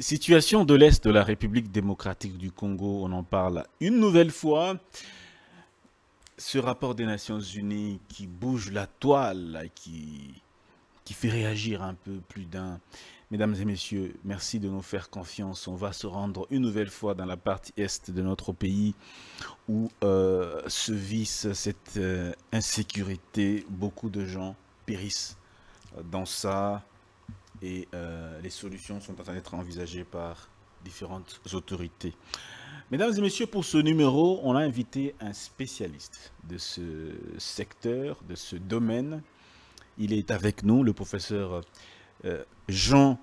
Situation de l'Est de la République démocratique du Congo, on en parle une nouvelle fois. Ce rapport des Nations Unies qui bouge la toile, qui fait réagir un peu plus d'un. Mesdames et messieurs, merci de nous faire confiance. On va se rendre une nouvelle fois dans la partie Est de notre pays où se vit cette insécurité. Beaucoup de gens périssent dans ça. Et les solutions sont en train d'être envisagées par différentes autorités. Mesdames et messieurs, pour ce numéro, on a invité un spécialiste de ce secteur, de ce domaine. Il est avec nous, le professeur Jean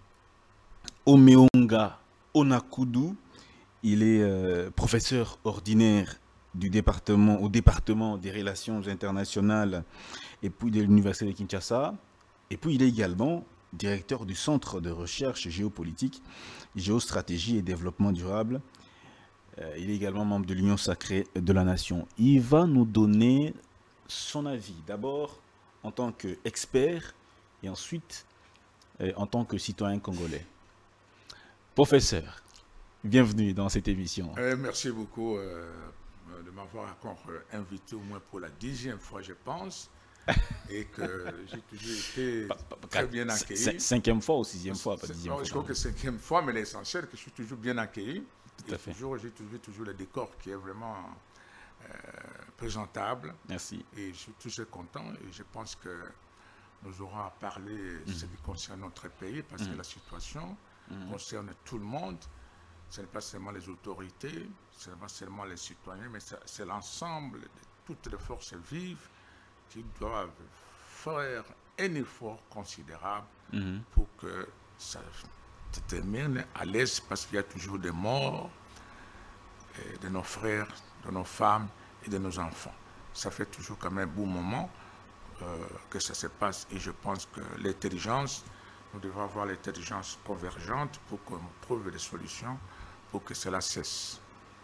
Omeonga Onakudu. Il est professeur ordinaire au département des relations internationales et puis de l'université de Kinshasa. Et puis il est également directeur du Centre de recherche géopolitique, géostratégie et développement durable. Il est également membre de l'Union sacrée de la nation. Il va nous donner son avis, d'abord en tant qu'expert et ensuite en tant que citoyen congolais. Professeur, bienvenue dans cette émission. Merci beaucoup de m'avoir encore invité, au moins pour la 10e fois, je pense. Et que j'ai toujours été très bien accueilli. 5e fois ou 6e fois, pas 10e fois. Je crois que 5e fois, mais l'essentiel, c'est que je suis toujours bien accueilli. Tout à fait. J'ai toujours le décor qui est vraiment présentable. Merci. Et je suis toujours content et je pense que nous aurons à parler de ce qui concerne notre pays parce que la situation concerne tout le monde. Ce n'est pas seulement les autorités, ce n'est pas seulement les citoyens, mais c'est l'ensemble de toutes les forces vives qui doivent faire un effort considérable pour que ça se termine à l'aise, parce qu'il y a toujours des morts de nos frères, de nos femmes et de nos enfants. Ça fait toujours quand même un bon moment que ça se passe, et je pense que l'intelligence, nous devons avoir l'intelligence convergente pour qu'on trouve des solutions pour que cela cesse.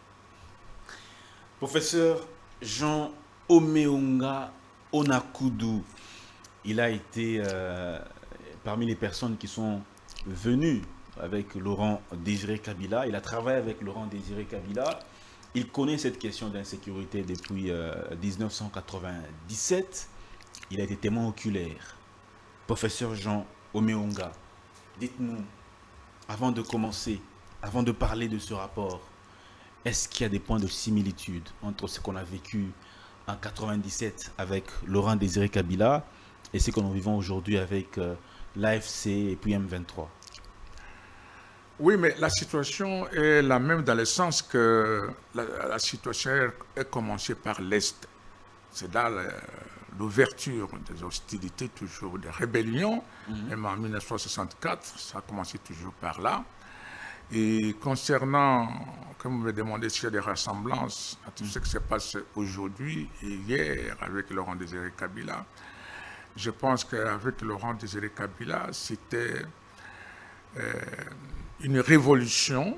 Professeur Jean Omeonga Onakudu, il a été parmi les personnes qui sont venues avec Laurent Désiré Kabila. Il a travaillé avec Laurent Désiré Kabila. Il connaît cette question d'insécurité depuis 1997. Il a été témoin oculaire. Professeur Jean Omeonga, dites-nous, avant de commencer, avant de parler de ce rapport, est-ce qu'il y a des points de similitude entre ce qu'on a vécu en 1997 avec Laurent Désiré Kabila et ce que nous vivons aujourd'hui avec l'AFC et puis M23? Oui, mais la situation est la même dans le sens que la situation est commencée par l'Est. C'est là l'ouverture des hostilités, toujours des rébellions, même en 1964, ça a commencé toujours par là. Et concernant, comme vous me demandez s'il y a des ressemblances à tout ce qui se passe aujourd'hui et hier avec Laurent Désiré Kabila, je pense qu'avec Laurent Désiré Kabila, c'était une révolution,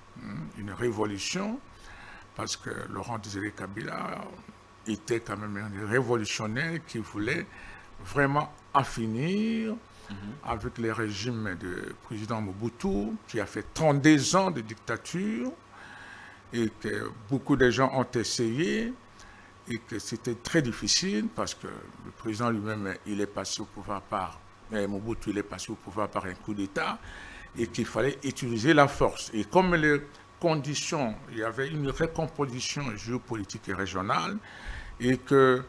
parce que Laurent Désiré Kabila était quand même un révolutionnaire qui voulait vraiment en finir avec le régime du président Mobutu, qui a fait 32 ans de dictature, et que beaucoup de gens ont essayé, et que c'était très difficile, parce que le président lui-même, il est passé au pouvoir Mobutu, il est passé au pouvoir par un coup d'État, et qu'il fallait utiliser la force. Et comme les conditions, il y avait une recomposition géopolitique et régionale, et que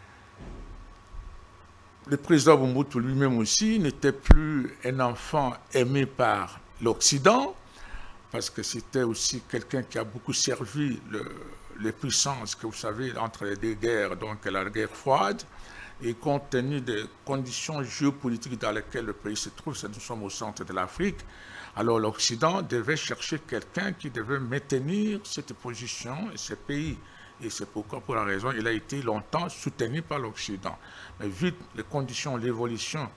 le président Mobutu lui-même aussi n'était plus un enfant aimé par l'Occident, parce que c'était aussi quelqu'un qui a beaucoup servi les puissances que vous savez entre les deux guerres, donc la guerre froide, et compte tenu des conditions géopolitiques dans lesquelles le pays se trouve, nous sommes au centre de l'Afrique, alors l'Occident devait chercher quelqu'un qui devait maintenir cette position et ce pays. Et c'est pourquoi, pour la raison, il a été longtemps soutenu par l'Occident. Mais vu les conditions, l'évolution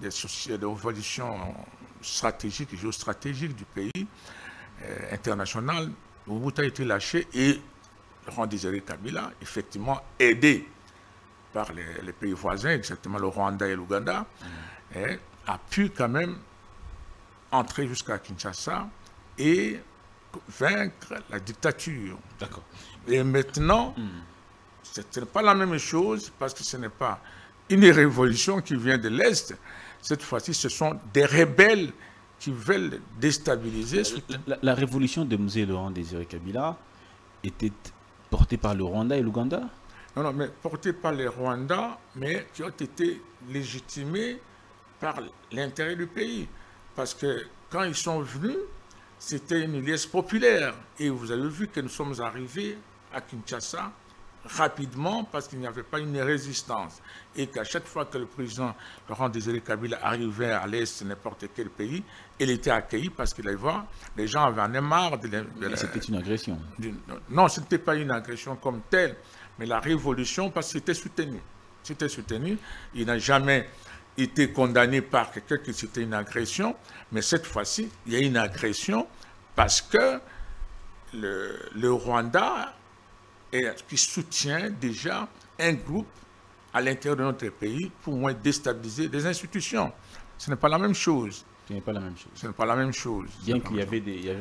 stratégique, géostratégique du pays international, Mobutu a été lâché et Laurent Désiré Kabila, effectivement aidé par les pays voisins, exactement le Rwanda et l'Ouganda, a pu quand même entrer jusqu'à Kinshasa et vaincre la dictature. D'accord. Et maintenant, ce n'est pas la même chose parce que ce n'est pas une révolution qui vient de l'Est. Cette fois-ci, ce sont des rebelles qui veulent déstabiliser. La révolution de Mzee Laurent Désiré Kabila était portée par le Rwanda et l'Ouganda? Non, non, mais portée par les Rwandais, mais qui ont été légitimés par l'intérêt du pays. Parce que quand ils sont venus, c'était une liesse populaire. Et vous avez vu que nous sommes arrivés à Kinshasa rapidement parce qu'il n'y avait pas une résistance. Et qu'à chaque fois que le président Laurent Désiré Kabila arrivait à l'Est de n'importe quel pays, il était accueilli parce qu'il allait voir, les gens avaient en marre c'était une agression. Non, ce n'était pas une agression comme telle, mais la révolution, parce que c'était soutenu. C'était soutenu. Il n'a jamais été condamné par quelqu'un que c'était une agression, mais cette fois-ci, il y a une agression parce que le Rwanda qui soutient déjà un groupe à l'intérieur de notre pays pour moins déstabiliser des institutions. Ce n'est pas la même chose. Ce n'est pas la même chose. Ce n'est pas la même chose. Bien qu'il y avait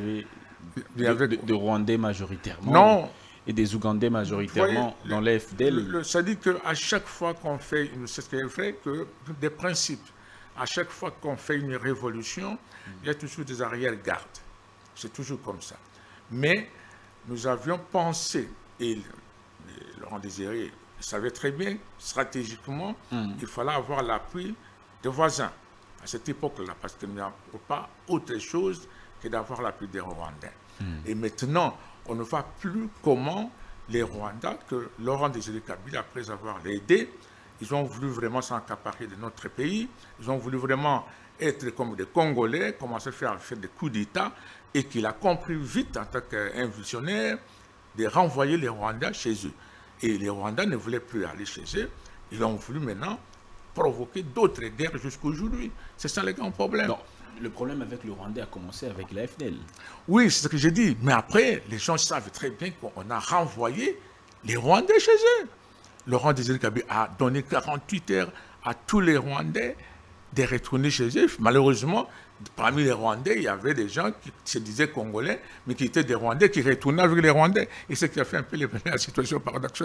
des Rwandais majoritairement. Non. Et des Ougandais majoritairement dans l'AFDL. Ça dit qu'à chaque fois qu'on fait, c'est ce qu'il fait, que des principes, à chaque fois qu'on fait une révolution, il y a toujours des arrière-gardes. C'est toujours comme ça. Mais nous avions pensé, et Laurent Désiré savait très bien, stratégiquement, il fallait avoir l'appui des voisins à cette époque-là, parce qu'il n'y a pas autre chose que d'avoir l'appui des Rwandais. Et maintenant, on ne voit plus comment les Rwandais, que Laurent Désiré Kabila, après avoir aidé, ils ont voulu vraiment s'accaparer de notre pays, ils ont voulu vraiment être comme des Congolais, commencer à faire des coups d'État, et qu'il a compris vite, en tant qu'un visionnaire, de renvoyer les Rwandais chez eux. Et les Rwandais ne voulaient plus aller chez eux, ils ont voulu maintenant provoquer d'autres guerres jusqu'aujourd'hui. C'est ça le grand problème. Non. Le problème avec le Rwandais a commencé avec la FDL. Oui, c'est ce que j'ai dit. Mais après, les gens savent très bien qu'on a renvoyé les Rwandais chez eux. Laurent Désiré Kabila a donné 48 heures à tous les Rwandais de retourner chez eux. Malheureusement, parmi les Rwandais, il y avait des gens qui se disaient Congolais, mais qui étaient des Rwandais, qui retournaient avec les Rwandais. Et ce qui a fait un peu la situation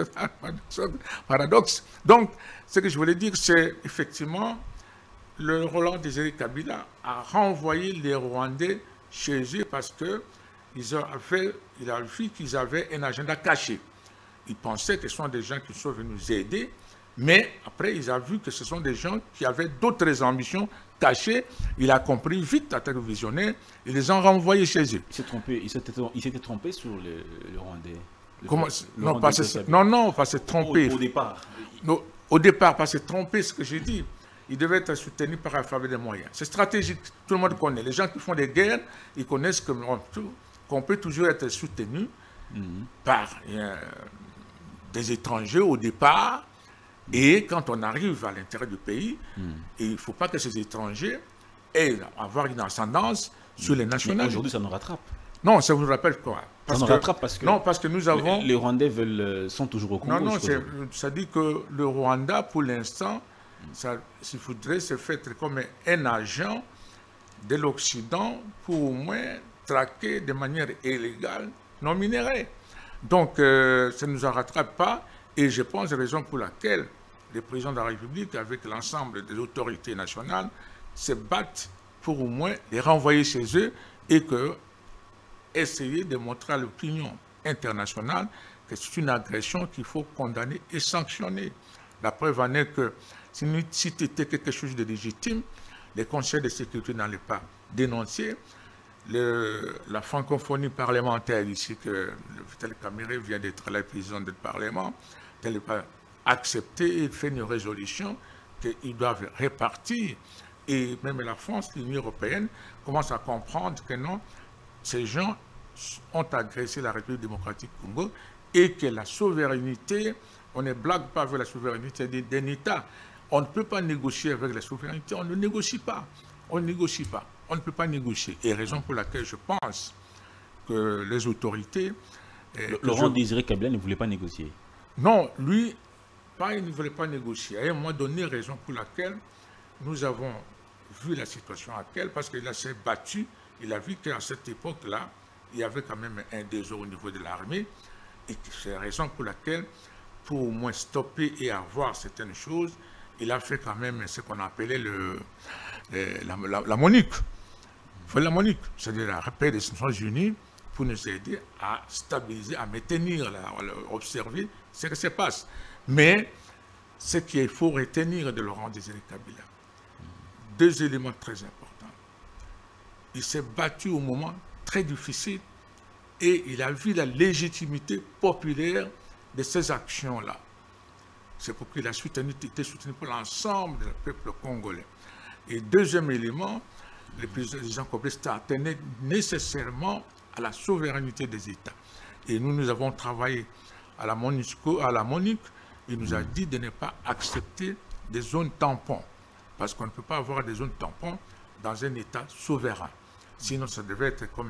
paradoxe. Donc, ce que je voulais dire, c'est effectivement... Le Laurent Désiré Kabila a renvoyé les Rwandais chez eux parce qu'il a vu qu'ils avaient un agenda caché. Ils pensaient que ce sont des gens qui sont venus nous aider, mais après, ils ont vu que ce sont des gens qui avaient d'autres ambitions cachées. Il a compris vite, en tant que visionnaire, ils les ont renvoyés chez eux. Il s'était trompé sur le Rwandais. Non, pas se tromper. Au départ. Non, au départ, pas se tromper, ce que j'ai dit. Il devait être soutenu par alphabet des moyens. C'est stratégique, tout le monde connaît. Les gens qui font des guerres, ils connaissent qu'on peut toujours être soutenu par des étrangers au départ. Et quand on arrive à l'intérieur du pays, il ne faut pas que ces étrangers aient avoir une ascendance sur les nationaux. Aujourd'hui, ça nous rattrape. Non, ça vous rappelle quoi? Ça nous rattrape parce que, non, parce que nous avons... Les Rwandais sont toujours au Congo. Non, ça dit que le Rwanda, pour l'instant, il faudrait se faire comme un agent de l'Occident pour au moins traquer de manière illégale nos minéraux. Donc, ça ne nous en rattrape pas. Et je pense la raison pour laquelle le président de la République, avec l'ensemble des autorités nationales, se battent pour au moins les renvoyer chez eux et essayer de montrer à l'opinion internationale que c'est une agression qu'il faut condamner et sanctionner. La preuve en est que si c'était quelque chose de légitime, les conseils de sécurité n'allaient pas dénoncer. La francophonie parlementaire ici, que Vital Kamerhe vient d'être le président du Parlement, n'allait pas accepter et faire une résolution qu'ils doivent répartir. Et même la France, l'Union européenne, commence à comprendre que non, ces gens ont agressé la République démocratique du Congo et que la souveraineté, on ne blague pas avec la souveraineté d'un État. On ne peut pas négocier avec la souveraineté, on ne négocie pas. On ne négocie pas, on ne peut pas négocier. Et raison pour laquelle je pense que les autorités... Laurent Désiré Kabila ne voulait pas négocier. Non, lui, il ne voulait pas négocier. À un moment donné, raison pour laquelle nous avons vu la situation actuelle, parce qu'il s'est battu, il a vu qu'à cette époque-là, il y avait quand même un désordre au niveau de l'armée, et c'est la raison pour laquelle, pour au moins stopper et avoir certaines choses, il a fait quand même ce qu'on appelait la MONUC. Il faut la MONUC, c'est-à-dire la rappel des Nations Unies, pour nous aider à stabiliser, à maintenir, à observer ce qui se passe. Mais ce qu'il faut retenir de Laurent Désiré Kabila, deux éléments très importants. Il s'est battu au moment très difficile et il a vu la légitimité populaire de ces actions-là. C'est pour qu'il a été soutenu par l'ensemble du peuple congolais. Et deuxième élément, le président Kabila tenait nécessairement à la souveraineté des États. Et nous avons travaillé à la MONUC, il nous a dit de ne pas accepter des zones tampons, parce qu'on ne peut pas avoir des zones tampons dans un État souverain. Sinon, ça devait être comme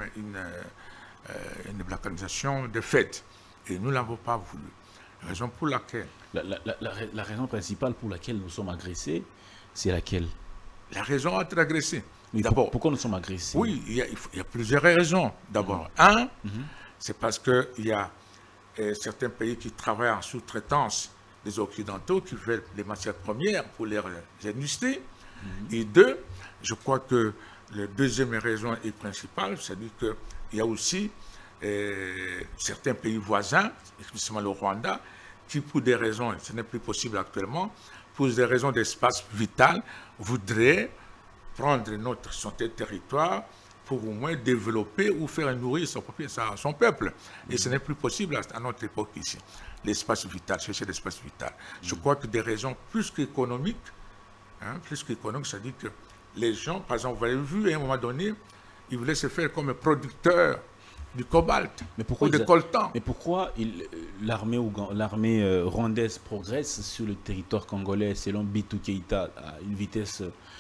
une balkanisation de fait. Et nous ne l'avons pas voulu. Raison pour laquelle... La raison principale pour laquelle nous sommes agressés, c'est laquelle? La raison d'être agressé. D'abord, pourquoi nous sommes agressés? Oui, il y a plusieurs raisons. D'abord, c'est parce qu'il y a certains pays qui travaillent en sous-traitance des Occidentaux qui veulent les matières premières pour leurs industries. Et deux, je crois que la deuxième raison est principale, c'est-à-dire qu'il y a aussi certains pays voisins, especiellement le Rwanda, qui pour des raisons, ce n'est plus possible actuellement, pour des raisons d'espace vital, voudraient prendre son territoire pour au moins développer ou faire nourrir son peuple. Et ce n'est plus possible à notre époque ici. L'espace vital, chercher l'espace vital. Je crois que des raisons plus qu'économiques, c'est-à-dire que les gens, par exemple, vous avez vu à un moment donné, ils voulaient se faire comme producteurs du cobalt ou de coltan. Mais pourquoi l'armée rwandaise progresse sur le territoire congolais selon Bintou Keïta à une vitesse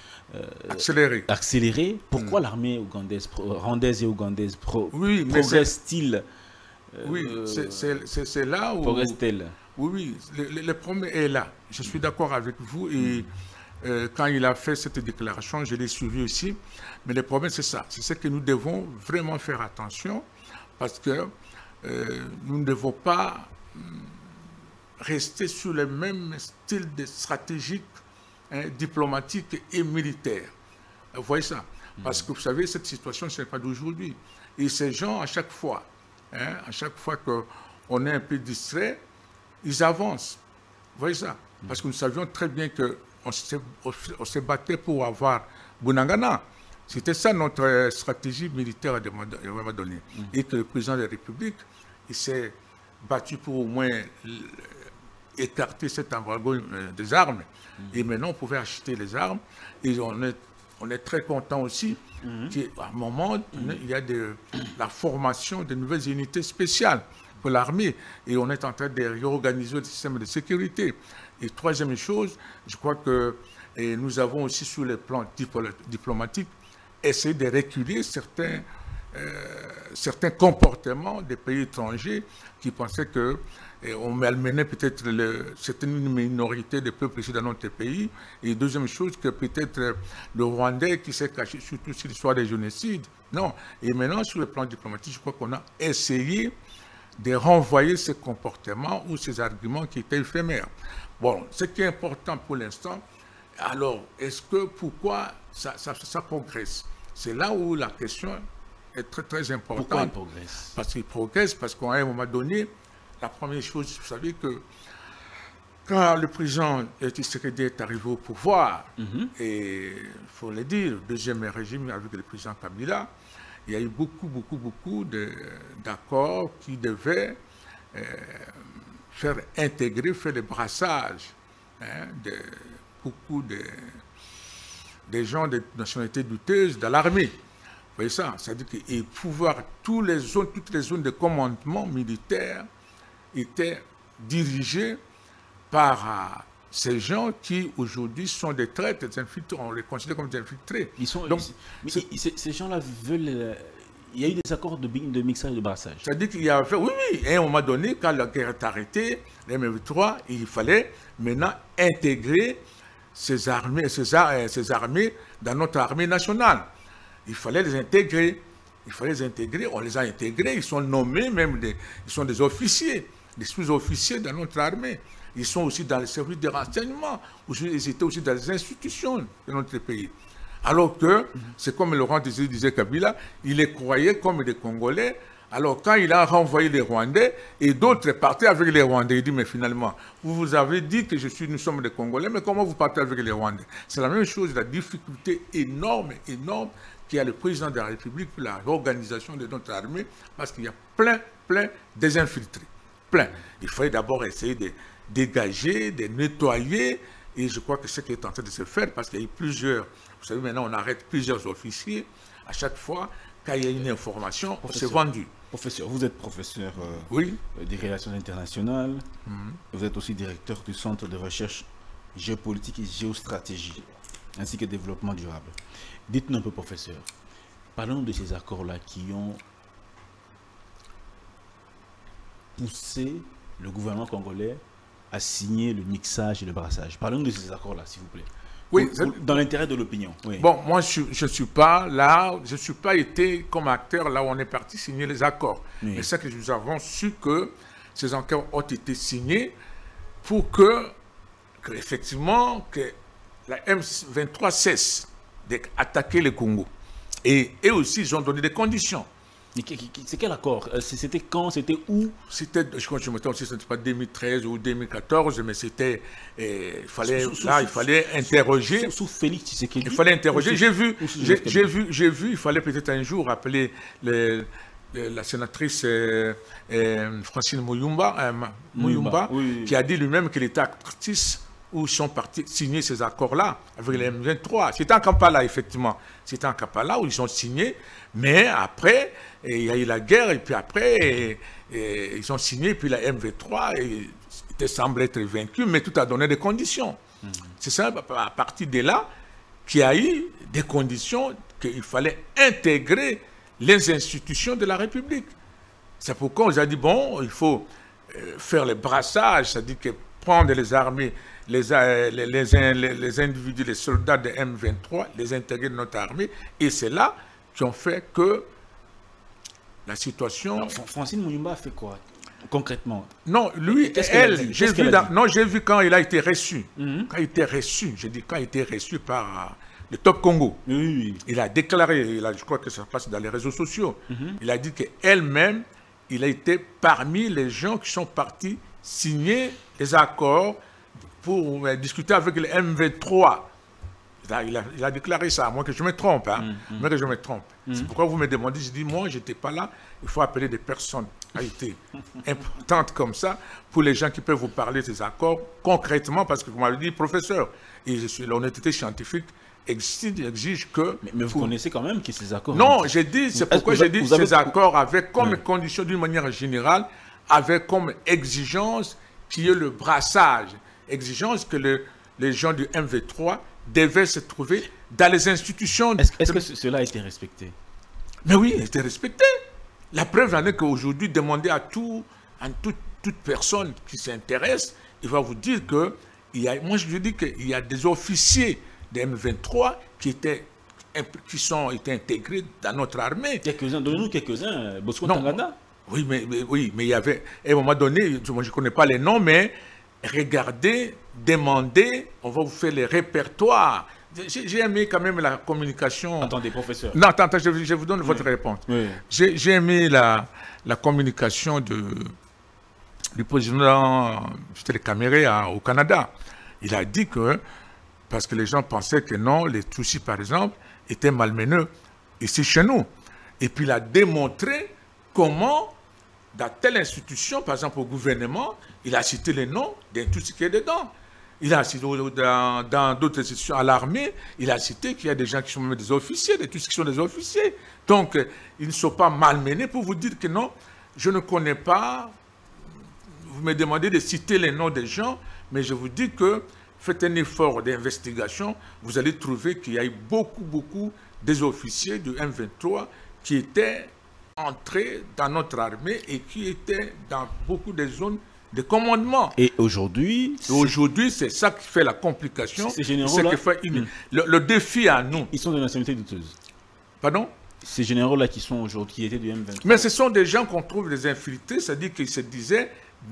accélérée? Pourquoi l'armée rwandaise et ougandaise progresse-t-il? Oui, c'est là où... Progresse-t-elle? Oui, le problème est là. Je suis d'accord avec vous et quand il a fait cette déclaration, je l'ai suivi aussi. Mais le problème, c'est ça. C'est ce que nous devons vraiment faire attention parce que nous ne devons pas rester sur le même style de stratégique diplomatique et militaire. Vous voyez ça? Parce que vous savez, cette situation, ce n'est pas d'aujourd'hui. Et ces gens, à chaque fois qu'on est un peu distrait, ils avancent. Vous voyez ça? Parce que nous savions très bien qu'on se battait pour avoir Bunagana. C'était ça notre stratégie militaire à un moment donné. Et que le président de la République, il s'est battu pour au moins écarter cet embargo des armes. Et maintenant, on pouvait acheter les armes. Et on est très content aussi qu'à un moment, il y a la formation de nouvelles unités spéciales pour l'armée. Et on est en train de réorganiser le système de sécurité. Et troisième chose, je crois que nous avons aussi sur le plan diplomatique essayé de reculer certains comportements des pays étrangers qui pensaient qu'on malmenait peut-être certaines minorités de peuples ici dans notre pays. Et deuxième chose, que peut-être le Rwandais qui s'est caché surtout sur l'histoire des génocides. Non. Et maintenant, sur le plan diplomatique, je crois qu'on a essayé de renvoyer ces comportements ou ces arguments qui étaient éphémères. Bon, ce qui est important pour l'instant, alors, pourquoi ça progresse? C'est là où la question est très, très importante. Pourquoi il progresse? Parce qu'il progresse, parce qu'à un moment donné, la première chose, vous savez que quand le président Tshisekedi est arrivé au pouvoir, et il faut le dire, le deuxième régime avec le président Kabila, il y a eu beaucoup d'accords qui devaient faire le brassage de beaucoup de gens de nationalités douteuses dans l'armée. Vous voyez ça? C'est-à-dire que pouvoir, toutes les zones de commandement militaire étaient dirigées par ces gens qui aujourd'hui sont des traîtres, des infiltrés, on les considère comme des infiltrés. Ces gens-là veulent... Il y a eu des accords de mixage et de brassage. C'est-à-dire qu'il y a... Oui, à un moment donné, quand la guerre est arrêtée, les M23, il fallait maintenant intégrer ces armées dans notre armée nationale. Il fallait les intégrer. Il fallait les intégrer. On les a intégrés. Ils sont nommés, ils sont des officiers, des sous-officiers dans notre armée. Ils sont aussi dans les services de renseignement. Ils étaient aussi dans les institutions de notre pays. Alors que, c'est comme Laurent disait Kabila, il les croyait comme des Congolais. Alors quand il a renvoyé les Rwandais, et d'autres partaient avec les Rwandais, il dit, mais finalement, vous avez dit que nous sommes des Congolais, mais comment vous partez avec les Rwandais? C'est la même chose, la difficulté énorme qu'il y a le président de la République pour la réorganisation de notre armée, parce qu'il y a plein des infiltrés. Plein. Il fallait d'abord essayer de dégager, de nettoyer, et je crois que c'est ce qui est en train de se faire, parce qu'il y a eu plusieurs, vous savez, maintenant on arrête plusieurs officiers, à chaque fois, quand il y a une information, c'est vendu. Professeur, vous êtes professeur oui. Des relations internationales, vous êtes aussi directeur du Centre de recherche géopolitique et géostratégie, ainsi que développement durable. Dites-nous un peu, professeur, parlons de ces accords-là qui ont poussé le gouvernement congolais à signer le mixage et le brassage. Parlons de ces accords-là, s'il vous plaît. Oui, dans l'intérêt de l'opinion. Oui. Bon, moi, je ne suis pas là, je ne suis pas été comme acteur là où on est parti signer les accords. Oui. Mais c'est que nous avons su que ces accords ont été signés pour que effectivement, que la M23 cesse d'attaquer le Congo. Et aussi, ils ont donné des conditions. C'est quel accord? C'était quand? C'était où? C'était, je crois que je me trompe, c'était pas 2013 ou 2014, mais c'était, il fallait interroger. Sous Félix Tshisekedi. Il fallait interroger. J'ai vu, il fallait peut-être un jour appeler la sénatrice Francine Muyumba, oui. Qui a dit lui-même qu'il était actrice où sont partis signer ces accords-là avec les M23. C'était en Kampala, effectivement. C'était en Kampala où ils ont signé. Mais après, il y a eu la guerre, et puis après, ils ont signé, et puis la M23 semble être vaincue, mais tout a donné des conditions. C'est ça, à partir de là, qu'il y a eu des conditions qu'il fallait intégrer les institutions de la République. C'est pourquoi on nous a dit, bon, il faut faire le brassage, c'est-à-dire que prendre les armées, les individus, les soldats de M23, les intégrer dans notre armée, et c'est là qui ont fait que la situation... Alors, Francine Muyumba a fait quoi, concrètement? Non, lui, j'ai vu quand il a été reçu. Quand il était reçu, j'ai dit quand il était reçu par le Top Congo. Oui. Il a déclaré, je crois que ça passe dans les réseaux sociaux, il a dit qu'elle-même, il a été parmi les gens qui sont partis signer les accords pour discuter avec le M23. Il a déclaré ça, à moins que je me trompe. Moi que je me trompe. C'est pourquoi vous me demandez, je dis, moi, je n'étais pas là. Il faut appeler des personnes importantes comme ça pour les gens qui peuvent vous parler de ces accords concrètement, parce que vous m'avez dit, professeur, et l'honnêteté scientifique exige que... Mais vous connaissez quand même que ces accords... Non, j'ai dit, c'est pourquoi j'ai dit ces accords avec comme condition d'une manière générale, avec comme exigence qui est le brassage. Exigence que les gens du M23 devaient se trouver dans les institutions. Est-ce que cela a été respecté? Mais oui, il a été respecté. La preuve en est qu'aujourd'hui, demandez à toute personne qui s'intéresse, il va vous dire que, moi je dis qu'il y a des officiers de M23 qui étaient intégrés dans notre armée. Quelques-uns, donnez-nous quelques-uns, Bosco Ntaganda. Oui, mais il y avait, à un moment donné, moi je ne connais pas les noms, mais regardez, demandez, on va vous faire les répertoires. J'ai aimé quand même la communication. Attendez, professeur. Non, attends, je vous donne votre réponse. Oui. J'ai aimé la communication du président Caméré au Canada. Il a dit que, parce que les gens pensaient que non, les Tutsis, par exemple, étaient malmenés ici chez nous. Et puis il a démontré comment, dans telle institution, par exemple au gouvernement, il a cité les noms de tout ce qui est dedans. Il a cité dans d'autres institutions, à l'armée, il a cité qu'il y a des gens qui sont même des officiers, de tous ceux qui sont des officiers. Donc, ils ne sont pas malmenés pour vous dire que non, je ne connais pas. Vous me demandez de citer les noms des gens, mais je vous dis que faites un effort d'investigation, vous allez trouver qu'il y a eu beaucoup des officiers du M23 qui étaient entrés dans notre armée et qui étaient dans beaucoup de zones des commandements. Et aujourd'hui, c'est ça qui fait la complication. Ces généraux-là, le défi à nous. Ils sont de nationalité douteuse. Pardon? Ces généraux-là qui étaient du M23. Mais ce sont des gens qu'on trouve des infiltrés, c'est-à-dire qu'ils se disaient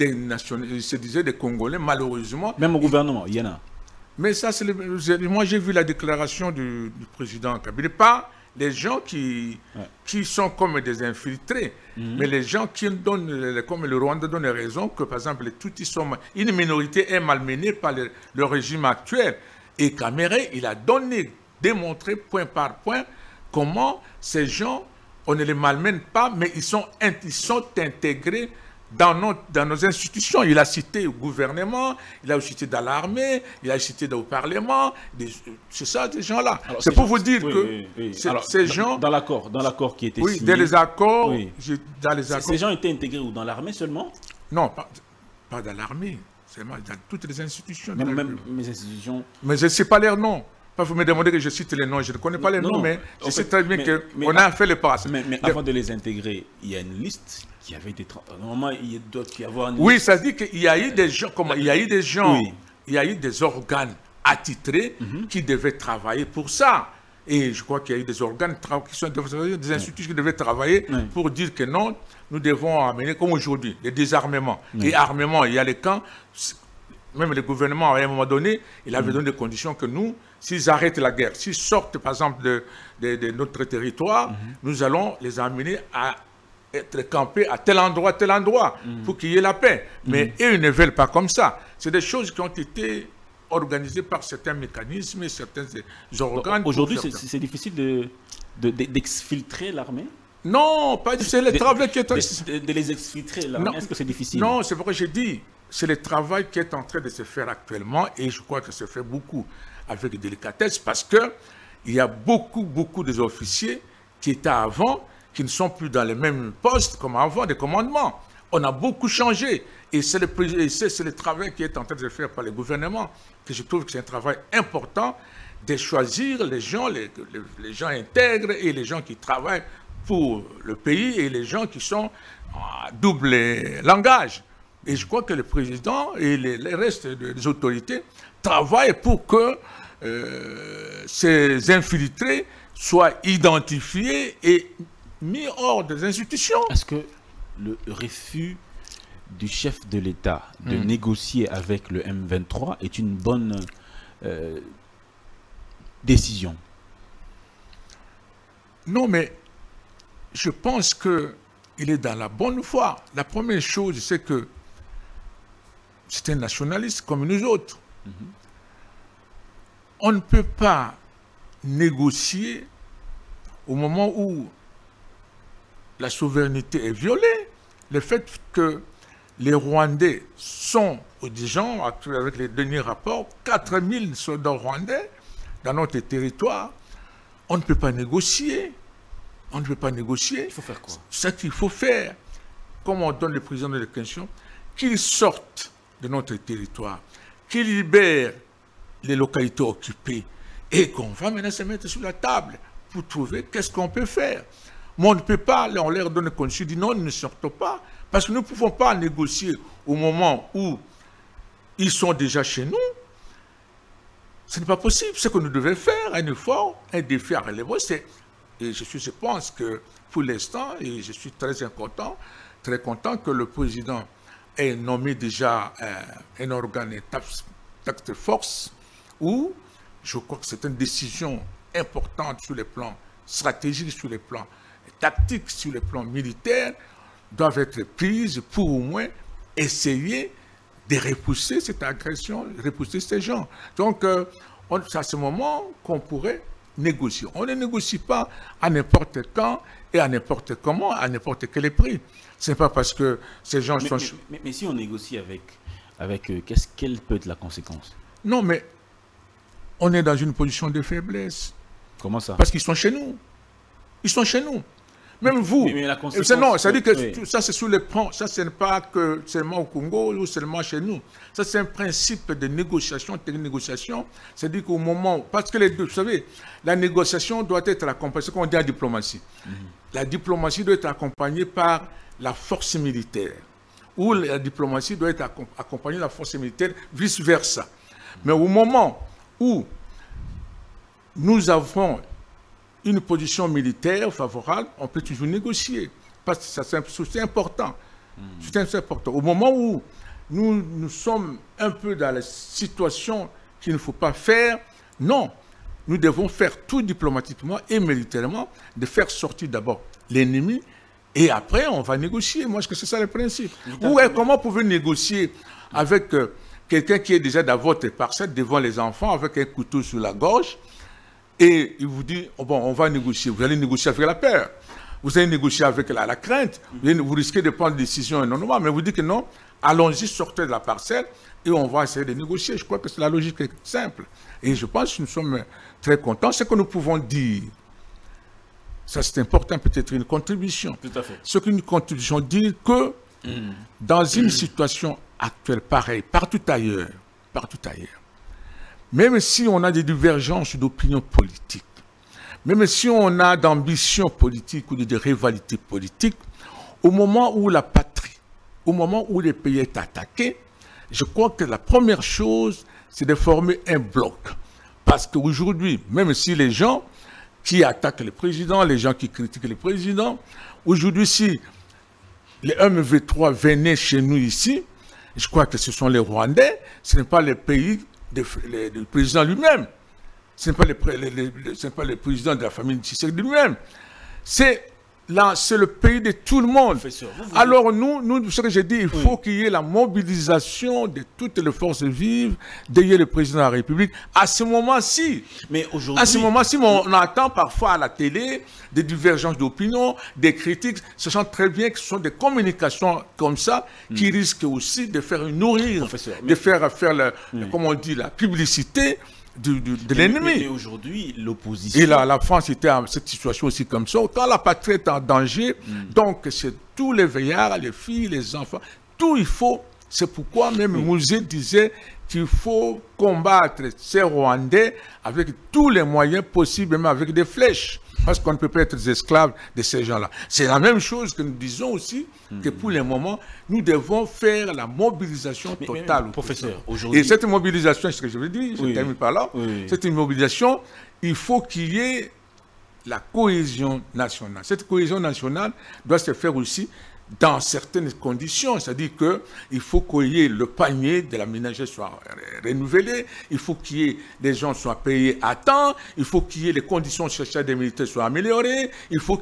des Congolais, malheureusement. Même au gouvernement, il y en a. Mais ça, moi j'ai vu la déclaration du président Kabila. Pas les gens qui sont comme des infiltrés, mais les gens qui donnent, comme le Rwanda donne raison, que par exemple les Tutsis sont... Une minorité est malmenée par le régime actuel. Et Kamere, il a démontré point par point comment ces gens, on ne les malmène pas, mais ils sont intégrés dans nos institutions. Il a cité au gouvernement, il a cité dans l'armée, il a cité au Parlement. C'est ça, ces gens-là. C'est pour vous dire que ces gens... Dans l'accord qui était signé... Oui, dans les accords... Ces gens étaient intégrés où? Dans l'armée seulement? Non, pas dans l'armée. Seulement dans toutes les institutions. Même les institutions... Mais je ne sais pas leurs noms. Vous me demandez que je cite les noms, je ne connais pas les noms, mais je sais très bien qu'on a fait le pass. Mais avant de les intégrer, il y a une liste qui avait été... Normalement, il doit y avoir une liste. Oui, ça dit qu'il y a eu des gens, il y a eu des gens, il y a eu des organes attitrés qui devaient travailler pour ça. Et je crois qu'il y a eu des organes qui sont des institutions qui devaient travailler pour dire que non, nous devons amener, comme aujourd'hui, le désarmement. Et armement, il y a les camps. Même le gouvernement, à un moment donné, il avait donné des conditions que nous, s'ils arrêtent la guerre, s'ils sortent, par exemple, de notre territoire, nous allons les amener à être campés à tel endroit, pour qu'il y ait la paix. Mais eux, ils ne veulent pas comme ça. C'est des choses qui ont été organisées par certains mécanismes et certains organes. Aujourd'hui, c'est difficile d'exfiltrer l'armée? Non, pas du tout. C'est le travail qui est... De les exfiltrer, l'armée, est-ce que c'est difficile? Non, c'est pourquoi j'ai dit... C'est le travail qui est en train de se faire actuellement et je crois que ça se fait beaucoup avec délicatesse parce qu'il y a beaucoup des officiers qui étaient avant, qui ne sont plus dans les mêmes postes comme avant, des commandements. On a beaucoup changé et c'est le travail qui est en train de se faire par le gouvernement que je trouve que c'est un travail important de choisir les gens intègres et les gens qui travaillent pour le pays et les gens qui sont à double langage. Et je crois que le président et les restes des autorités travaillent pour que ces infiltrés soient identifiés et mis hors des institutions. Est-ce que le refus du chef de l'État de négocier avec le M23 est une bonne décision? Non, mais je pense qu'il est dans la bonne voie. La première chose, c'est que c'est un nationaliste comme nous autres. On ne peut pas négocier au moment où la souveraineté est violée. Le fait que les Rwandais sont, disons, avec les derniers rapports, 4000 soldats rwandais dans notre territoire, on ne peut pas négocier. On ne peut pas négocier. Il faut faire quoi? Ce qu'il faut faire, comme on donne le président de l'élection, qu'ils sortent de notre territoire, qu'ils libèrent les localités occupées et qu'on va maintenant se mettre sur la table pour trouver qu'est-ce qu'on peut faire. Mais on ne peut pas, on leur donne des conditions, dit non, ne sortons pas, parce que nous ne pouvons pas négocier au moment où ils sont déjà chez nous. Ce n'est pas possible. Ce que nous devons faire, un effort, un défi à relever, c'est, et je pense que pour l'instant, et je suis très content que le président ait nommé déjà un organe, task force, où je crois que c'est une décision importante sur les plans stratégiques, sur les plans tactiques, sur les plans militaires, doivent être prises pour au moins essayer de repousser cette agression, repousser ces gens. Donc, c'est à ce moment qu'on pourrait négocier. On ne négocie pas à n'importe quand et à n'importe comment, à n'importe quel prix. Ce n'est pas parce que ces gens sont... Mais si on négocie avec quelle peut être la conséquence? Non, mais on est dans une position de faiblesse. Comment ça? Parce qu'ils sont chez nous. Ils sont chez nous. Même vous. Mais la conséquence... Non, ça dit que ça c'est sous les plans. Ça, ce n'est pas que seulement au Congo ou seulement chez nous. Ça, c'est un principe de négociation, de négociation. C'est-à-dire qu'au moment... Parce que les deux, vous savez, la négociation doit être accompagnée, c'est ce qu'on dit en diplomatie. La diplomatie doit être accompagnée par la force militaire. où la diplomatie doit être accompagnée de la force militaire, vice-versa. Mais au moment où nous avons une position militaire favorable, on peut toujours négocier. Parce que c'est important. C'est important. Au moment où nous sommes un peu dans la situation qu'il ne faut pas faire, non. Nous devons faire tout diplomatiquement et militairement, de faire sortir d'abord l'ennemi, et après on va négocier. Moi, je pense que c'est ça le principe. Comment pouvez-vous négocier avec quelqu'un qui est déjà dans votre parcelle, devant les enfants, avec un couteau sur la gorge, et il vous dit, oh bon, on va négocier. Vous allez négocier avec la peur. Vous allez négocier avec la crainte. Vous risquez de prendre des décisions non normales. Mais vous dites que non, allons-y, sortez de la parcelle et on va essayer de négocier. Je crois que la logique est simple. Et je pense que nous sommes très contents. Ce que nous pouvons dire, ça c'est important, peut-être une contribution. Tout à fait. Ce qu'une contribution dit que dans une situation actuelle pareille, partout ailleurs, même si on a des divergences d'opinion politique, même si on a d'ambition politique ou de rivalité politique, au moment où la patrie, au moment où le pays est attaqué, je crois que la première chose, c'est de former un bloc. Parce qu'aujourd'hui, même si les gens qui attaquent le président, les gens qui critiquent le président, aujourd'hui, si les MV3 venaient chez nous ici, je crois que ce sont les Rwandais, ce n'est pas le pays du président lui-même. Ce n'est pas le président de la famille Tshisekedi lui-même. C'est le pays de tout le monde. Alors nous, ce que j'ai dit, il faut qu'il y ait la mobilisation de toutes les forces vives derrière le président de la République. À ce moment-ci, on entend parfois à la télé des divergences d'opinion, des critiques, sachant très bien que ce sont des communications comme ça qui risquent aussi de faire nourrir, de faire comme on dit, la publicité de l'ennemi. Mais aujourd'hui, l'opposition... Et la France était en cette situation aussi comme ça. Quand la patrie est en danger, donc c'est tous les veillards, les filles, les enfants, tout il faut. C'est pourquoi même Mouzé disait qu'il faut combattre ces Rwandais avec tous les moyens possibles, même avec des flèches. Parce qu'on ne peut pas être des esclaves de ces gens-là. C'est la même chose que nous disons aussi, que pour le moment, nous devons faire la mobilisation totale. Professeur, aujourd'hui... Et cette mobilisation, c'est ce que je veux dire, je termine par là, cette mobilisation, il faut qu'il y ait la cohésion nationale. Cette cohésion nationale doit se faire aussi dans certaines conditions, c'est-à-dire qu'il faut qu'il y ait le panier de la ménagère soit renouvelé, il faut qu'il y ait des gens soient payés à temps, il faut qu'il y ait les conditions sociales des militaires soient améliorées, il faut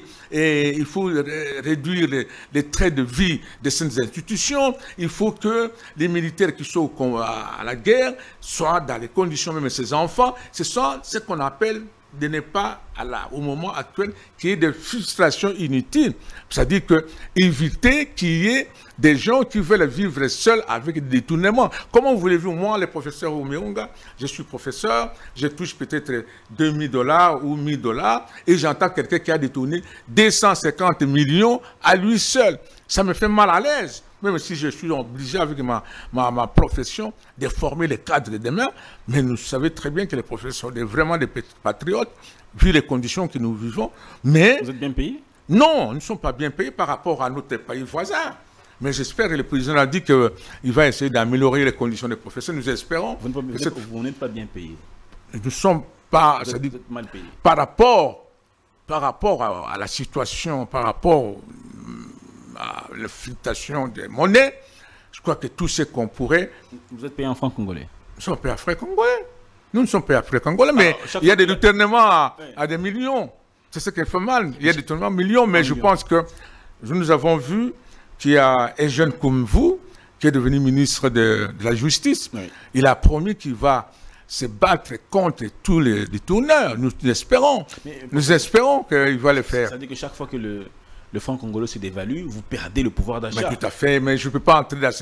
réduire les traits de vie de ces institutions, il faut que les militaires qui sont à la guerre soient dans les conditions, même ces enfants, ce sont ce qu'on appelle de ne pas, au moment actuel, qu'il y ait des frustrations inutiles. C'est-à-dire que éviter qu'il y ait des gens qui veulent vivre seuls avec des détournements. Comment voulez-vous, moi, le professeur Ouméonga, je suis professeur, je touche peut-être $2000 ou $1000 et j'entends quelqu'un qui a détourné 250 millions à lui seul. Ça me fait mal à l'aise. Même si je suis obligé avec ma profession de former les cadres de demain, mais nous savons très bien que les professeurs sont vraiment des patriotes, vu les conditions que nous vivons. Mais vous êtes bien payés? Non, nous ne sommes pas bien payés par rapport à notre pays voisin. Mais j'espère que le président a dit qu'il va essayer d'améliorer les conditions des professeurs. Nous espérons. Vous n'êtes pas bien payés. Nous ne sommes pas... Vous êtes mal payés. Par rapport à la situation, par rapport à la fluctuation des monnaies, je crois que tout ce qu'on pourrait... Vous êtes payé en francs congolais? Nous sommes payés en francs congolais. Nous ne sommes payés en francs congolais, mais il y a des détournements à des millions. C'est ce qui fait mal. Il y a des détournements à millions, mais je pense que nous avons vu qu'il y a un jeune comme vous qui est devenu ministre de la Justice. Oui. Il a promis qu'il va se battre contre tous les détourneurs. Nous espérons. Nous espérons qu'il va le faire. Ça veut dire que chaque fois que le franc congolais se dévalue, vous perdez le pouvoir d'achat. Tout à fait, mais je ne peux pas entrer dans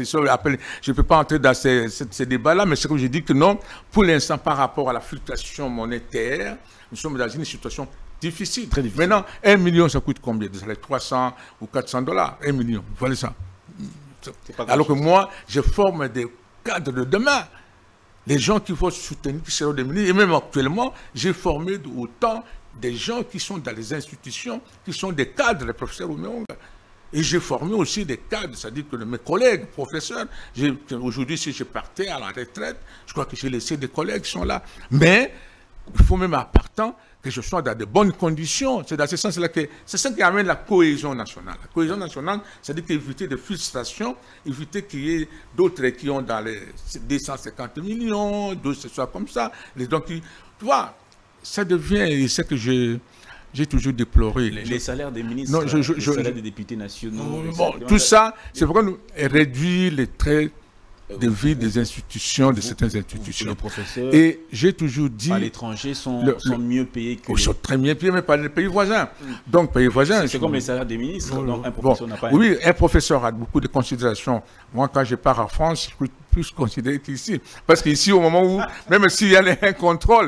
ces débats-là, mais c'est que je dis que non, pour l'instant, par rapport à la fluctuation monétaire, nous sommes dans une situation difficile. Très difficile. Maintenant, 1 million, ça coûte combien? Ça va être 300 ou $400. 1 million, voilà ça. Alors que moi, je forme des cadres de demain. Les gens qui vont soutenir, qui seront des ministres, et même actuellement, j'ai formé autant des gens qui sont dans les institutions, qui sont des cadres, les professeurs Ouméonga. Et j'ai formé aussi des cadres, c'est-à-dire que mes collègues, professeurs, aujourd'hui, si je partais à la retraite, je crois que j'ai laissé des collègues qui sont là. Mais il faut même à partant que je sois dans de bonnes conditions. C'est dans ce sens-là que c'est ça qui amène la cohésion nationale. La cohésion nationale, c'est-à-dire éviter des frustrations, éviter qu'il y ait d'autres qui ont dans les 250 millions, d'autres ce soit comme ça. Donc, tu vois, ça devient, et c'est que j'ai toujours déploré. Les salaires des ministres, les salaires des députés nationaux. Bon, tout ça, c'est pourquoi nous réduire les traits de vie des institutions, de certaines institutions. Les professeurs, et j'ai toujours dit... à l'étranger sont mieux payés que... Ils sont très bien payés, mais pas les pays voisins. Donc, pays voisins... C'est comme les salaires des ministres, donc un professeur n'a pas... Oui, un professeur a beaucoup de considération. Moi, quand je pars en France, je suis plus considéré qu'ici. Parce qu'ici, au moment où, même s'il y a un contrôle,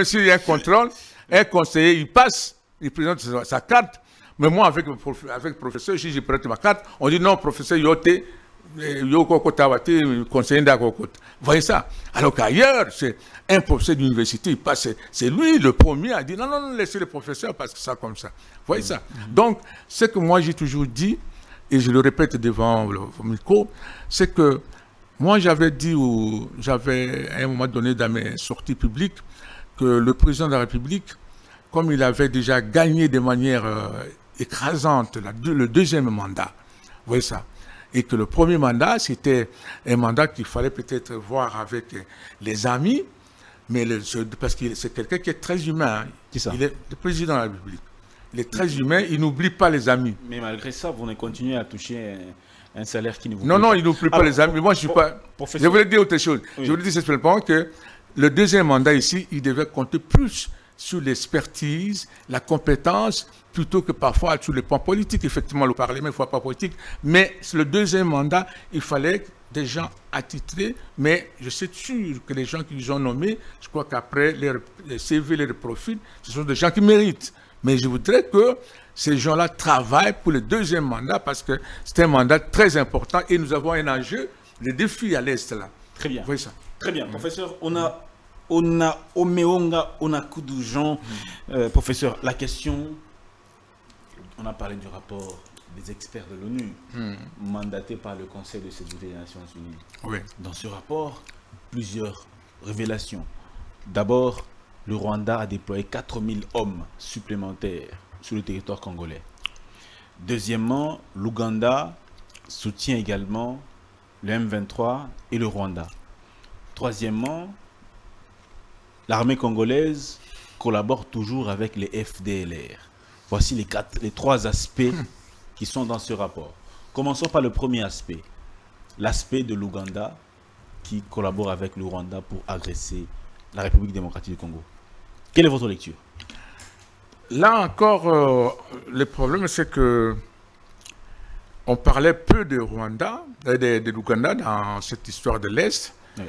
un conseiller, il passe, il présente sa carte. Mais moi, avec le professeur, si je présente ma carte, on dit non, professeur Yoté, conseiller d'Agokot. Vous voyez ça? Alors qu'ailleurs, c'est un professeur d'université, c'est lui le premier à dire non, non, non, laissez les professeurs parce que ça comme ça. Vous voyez ça? Donc, ce que moi j'ai toujours dit, et je le répète devant le micro, c'est que moi j'avais dit, j'avais à un moment donné dans mes sorties publiques, que le président de la République, comme il avait déjà gagné de manière écrasante le deuxième mandat, vous voyez ça? Et que le premier mandat, c'était un mandat qu'il fallait peut-être voir avec les amis, mais parce que c'est quelqu'un qui est très humain. Hein. Il est le président de la République. Il est très humain, il n'oublie pas les amis. Mais malgré ça, vous continuez à toucher un salaire qui ne vous... Non, il n'oublie pas les amis. Moi, je ne suis pas... Je voulais dire autre chose. Oui. Je voulais dire simplement que le deuxième mandat ici, il devait compter plus sur l'expertise, la compétence, plutôt que parfois sur le plan politique. Effectivement, le Parlement, il ne faut pas politique. Mais le deuxième mandat, il fallait des gens attitrés. Mais je suis sûr que les gens qu'ils ont nommés, je crois qu'après, les CV, les profils, ce sont des gens qui méritent. Mais je voudrais que ces gens-là travaillent pour le deuxième mandat parce que c'est un mandat très important et nous avons un enjeu, le défi à l'Est là. Très bien. Vous voyez ça? Très bien. Professeur, on a Omeonga, on a Koudoujan. Professeur, la question, on a parlé du rapport des experts de l'ONU, mandaté par le Conseil de sécurité des Nations Unies. Oui. Dans ce rapport, plusieurs révélations. D'abord, le Rwanda a déployé 4000 hommes supplémentaires sur le territoire congolais. Deuxièmement, l'Ouganda soutient également le M23 et le Rwanda. Troisièmement, l'armée congolaise collabore toujours avec les FDLR. Voici les trois aspects qui sont dans ce rapport. Commençons par le premier aspect. L'aspect de l'Ouganda qui collabore avec le Rwanda pour agresser la République démocratique du Congo. Quelle est votre lecture? Là encore, le problème c'est que on parlait peu de Rwanda, de l'Ouganda dans cette histoire de l'Est. Oui.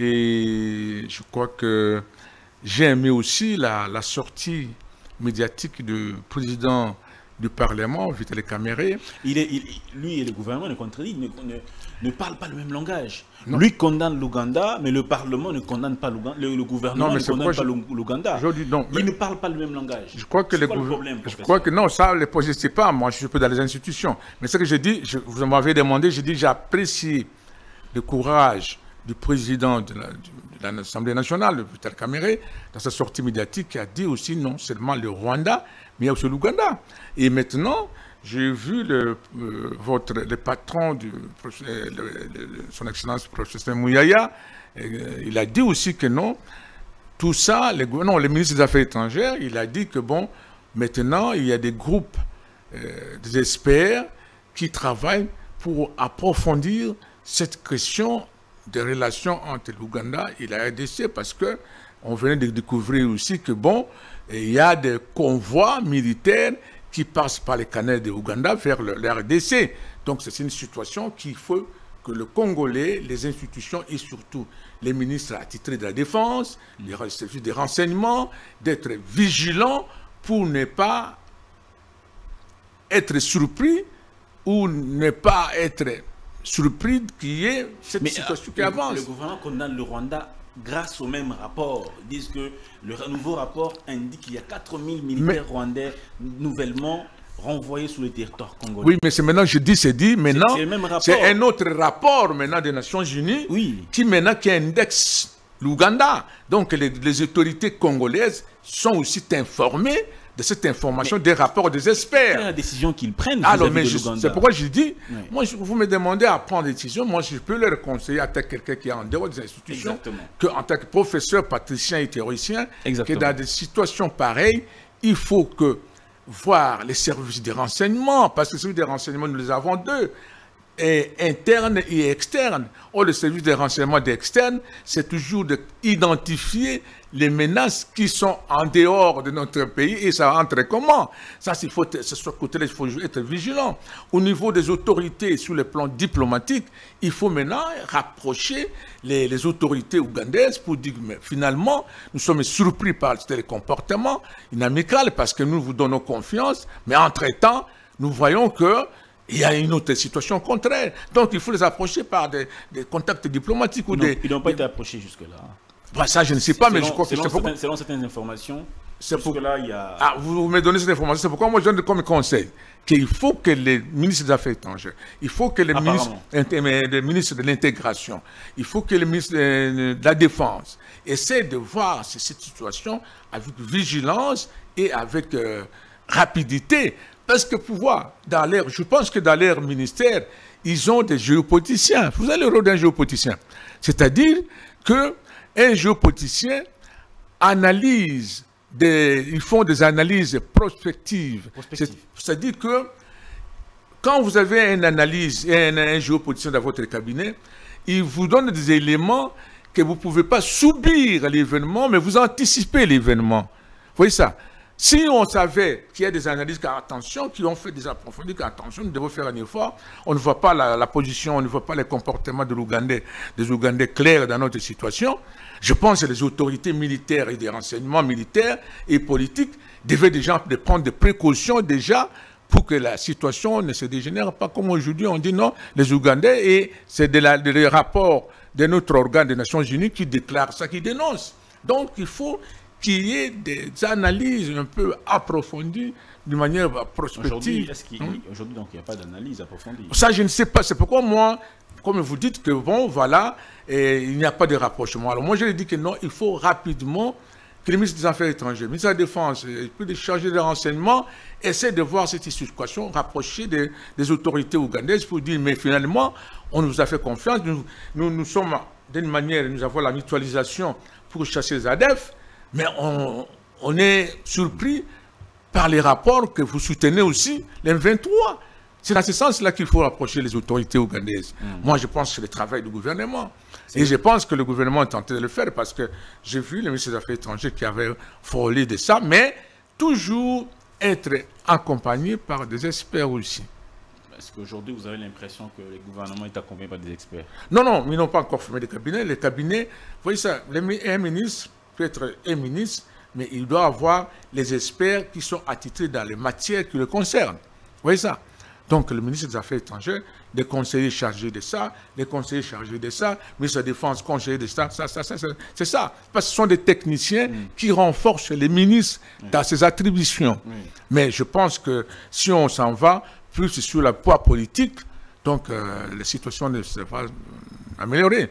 Et je crois que j'ai aimé aussi la sortie médiatique du président du Parlement, Vital Kamerhe. Lui et le gouvernement ne parlent pas le même langage. Non. Lui condamne l'Ouganda, mais le Parlement ne condamne pas l'Ouganda. Le gouvernement ne condamne pas l'Ouganda. Ils ne parlent pas le même langage. Je crois que je crois que non, ça, je ne sais pas. Moi, je suis peu dans les institutions. Mais ce que je dis, vous m'avez demandé, j'ai dit, j'apprécie le courage du président de l'Assemblée nationale, Vital Kamerhe, dans sa sortie médiatique, qui a dit aussi non seulement le Rwanda, mais aussi l'Ouganda. Et maintenant, j'ai vu le patron de son Excellence, le professeur Mouyaya, il a dit aussi que non, tout ça, le ministre des Affaires étrangères, il a dit que bon, maintenant, il y a des groupes des experts qui travaillent pour approfondir cette question des relations entre l'Ouganda et la RDC, parce que on venait de découvrir aussi que bon, il y a des convois militaires qui passent par les canaux de l'Ouganda vers la RDC. Donc c'est une situation qu'il faut que le Congolais, les institutions et surtout les ministres attitrés de la Défense, les services de renseignement, d'être vigilants pour ne pas être surpris ou ne pas être surpris qu'il y ait cette situation qui avance. Le gouvernement condamne le Rwanda grâce au même rapport. Ils disent que le nouveau rapport indique qu'il y a 4000 militaires rwandais nouvellement renvoyés sur le territoire congolais. Oui, mais c'est maintenant, je dis, c'est dit, maintenant, c'est un autre rapport maintenant des Nations Unies qui maintenant qui indexe l'Ouganda. Donc les autorités congolaises sont aussi informées de cette information des rapports des experts. C'est la décision qu'ils prennent. Alors, mais c'est pourquoi je dis, moi, vous me demandez à prendre des décisions, moi, je peux leur conseiller à quelqu'un qui est en dehors des institutions, qu'en tant que professeur, patricien et théoricien, que dans des situations pareilles, il faut que voir les services de renseignement, parce que les services de renseignement, nous les avons deux, internes et externes. Or, le service de renseignement externe, c'est toujours d'identifier les menaces qui sont en dehors de notre pays et ça entre comment. Ça, il faut, ce côté-là, il faut être vigilant. Au niveau des autorités sur le plan diplomatique, il faut maintenant rapprocher les autorités ougandaises pour dire, mais finalement, nous sommes surpris par tel comportement inamical parce que nous vous donnons confiance, mais entre-temps, nous voyons que il y a une autre situation contraire. Donc, il faut les approcher par des contacts diplomatiques. Ils n'ont pas été approchés jusque-là. Bah, ça, je ne sais pas, mais je crois que selon certaines informations, jusque-là, il y a... Ah, vous me donnez cette information. C'est pourquoi moi, je donne comme conseil qu'il faut que les ministres des Affaires étrangères, il faut que les ministres de l'intégration, il faut que les ministres de la Défense essaient de voir cette situation avec vigilance et avec rapidité. Parce que je pense que dans leur ministère, ils ont des géopoliticiens. Vous avez le rôle d'un géopoliticien. C'est-à-dire qu'un géopoliticien analyse, ils font des analyses prospectives. C'est-à-dire que quand vous avez une analyse et un géopoliticien dans votre cabinet, il vous donne des éléments que vous ne pouvez pas subir l'événement, mais vous anticipez l'événement. Vous voyez ça? Si on savait qu'il y a des analyses qui ont fait des approfondissements, attention, nous devons faire un effort. On ne voit pas la position, on ne voit pas les comportements des Ougandais clairs dans notre situation. Je pense que les autorités militaires et des renseignements militaires et politiques devaient déjà prendre des précautions déjà pour que la situation ne se dégénère pas comme aujourd'hui. On dit non, les Ougandais, et c'est des rapports de notre organe des Nations Unies qui déclarent ça, qui dénoncent. Donc il faut qu'il y ait des analyses un peu approfondies de manière prospective. Aujourd'hui, donc, il n'y a pas d'analyse approfondie. Ça, je ne sais pas. C'est pourquoi moi, comme vous dites que bon, voilà, il n'y a pas de rapprochement. Alors moi, je dis que non, il faut rapidement que le ministre des Affaires étrangères, le ministre de la Défense, et puis les chargés de renseignement essaient de voir cette situation, rapprocher des autorités ougandaises pour dire, mais finalement, on nous a fait confiance, nous sommes d'une manière, nous avons la mutualisation pour chasser les ADF, mais on est surpris par les rapports que vous soutenez aussi, les M23. C'est dans ce sens-là qu'il faut rapprocher les autorités ougandaises. Moi, je pense que c'est le travail du gouvernement. Et je pense que le gouvernement a tenté de le faire parce que j'ai vu le ministre des Affaires étrangères qui avait frôlé de ça, mais toujours être accompagné par des experts aussi. Est-ce qu'aujourd'hui, vous avez l'impression que le gouvernement est accompagné par des experts? Non, non, ils n'ont pas encore formé des cabinets. Les cabinets, vous voyez ça, un ministre peut être un ministre, mais il doit avoir les experts qui sont attitrés dans les matières qui le concernent. Vous voyez ça? Donc, le ministre des Affaires étrangères, les conseillers chargés de ça, les conseillers chargés de ça, le ministre de la Défense, conseiller de ça, c'est ça. Parce que ce sont des techniciens qui renforcent les ministres dans ces attributions. Mais je pense que si on s'en va plus sur le poids politique, donc la situation ne se va améliorer.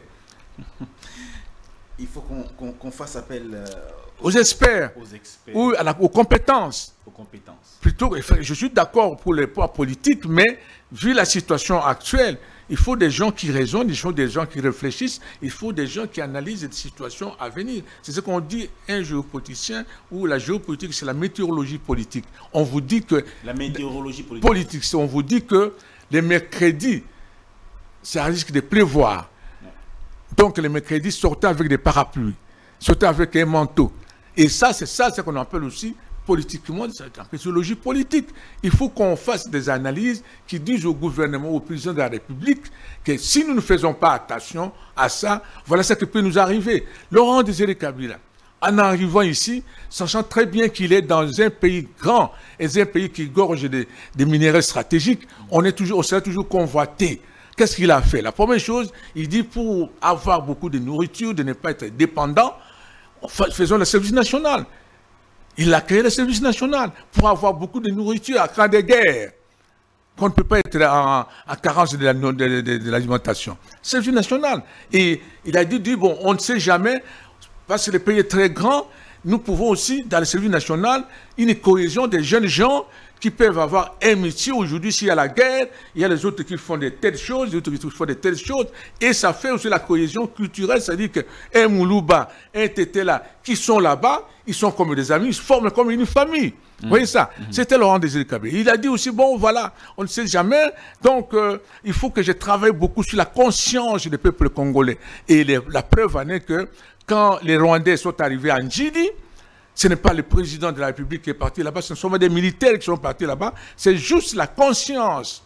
Il faut qu'on fasse appel aux experts, ou aux compétences. Plutôt, je suis d'accord pour les poids politiques, mais vu la situation actuelle, il faut des gens qui raisonnent, il faut des gens qui réfléchissent, il faut des gens qui analysent les situations à venir. C'est ce qu'on dit un géopoliticien, ou la géopolitique, c'est la météorologie politique. On vous dit que... La météorologie politique. On vous dit que les mercredis, ça risque de pleuvoir. Donc les mercredis, sortez avec des parapluies, sortez avec un manteau. Et ça, c'est ce qu'on appelle aussi politiquement, c'est la météorologie politique. Il faut qu'on fasse des analyses qui disent au gouvernement, au président de la République, que si nous ne faisons pas attention à ça, voilà ce qui peut nous arriver. Laurent Désiré Kabila, en arrivant ici, sachant très bien qu'il est dans un pays grand et un pays qui gorge des minéraux stratégiques, on sera toujours convoité. Qu'est-ce qu'il a fait? La première chose, il dit pour avoir beaucoup de nourriture, de ne pas être dépendant, faisons le service national. Il a créé le service national pour avoir beaucoup de nourriture à cas de guerre. Qu'on ne peut pas être en carence de l'alimentation. Service national. Et il a dit, bon, on ne sait jamais, parce que le pays est très grand, nous pouvons aussi, dans le service national, une cohésion des jeunes gens qui peuvent avoir un métier. Aujourd'hui, s'il y a la guerre, il y a les autres qui font de telles choses, les autres qui font de telles choses. Et ça fait aussi la cohésion culturelle, c'est-à-dire qu'un Moulouba, un Tétéla, qui sont là-bas, ils sont comme des amis, ils se forment comme une famille. Vous voyez ça? C'était Laurent Désiré Kabila. Il a dit aussi, bon, voilà, on ne sait jamais. Donc, il faut que je travaille beaucoup sur la conscience du peuple congolais. Et la preuve en est que quand les Rwandais sont arrivés à Ndjidi, ce n'est pas le président de la République qui est parti là-bas, ce sont des militaires qui sont partis là-bas. C'est juste la conscience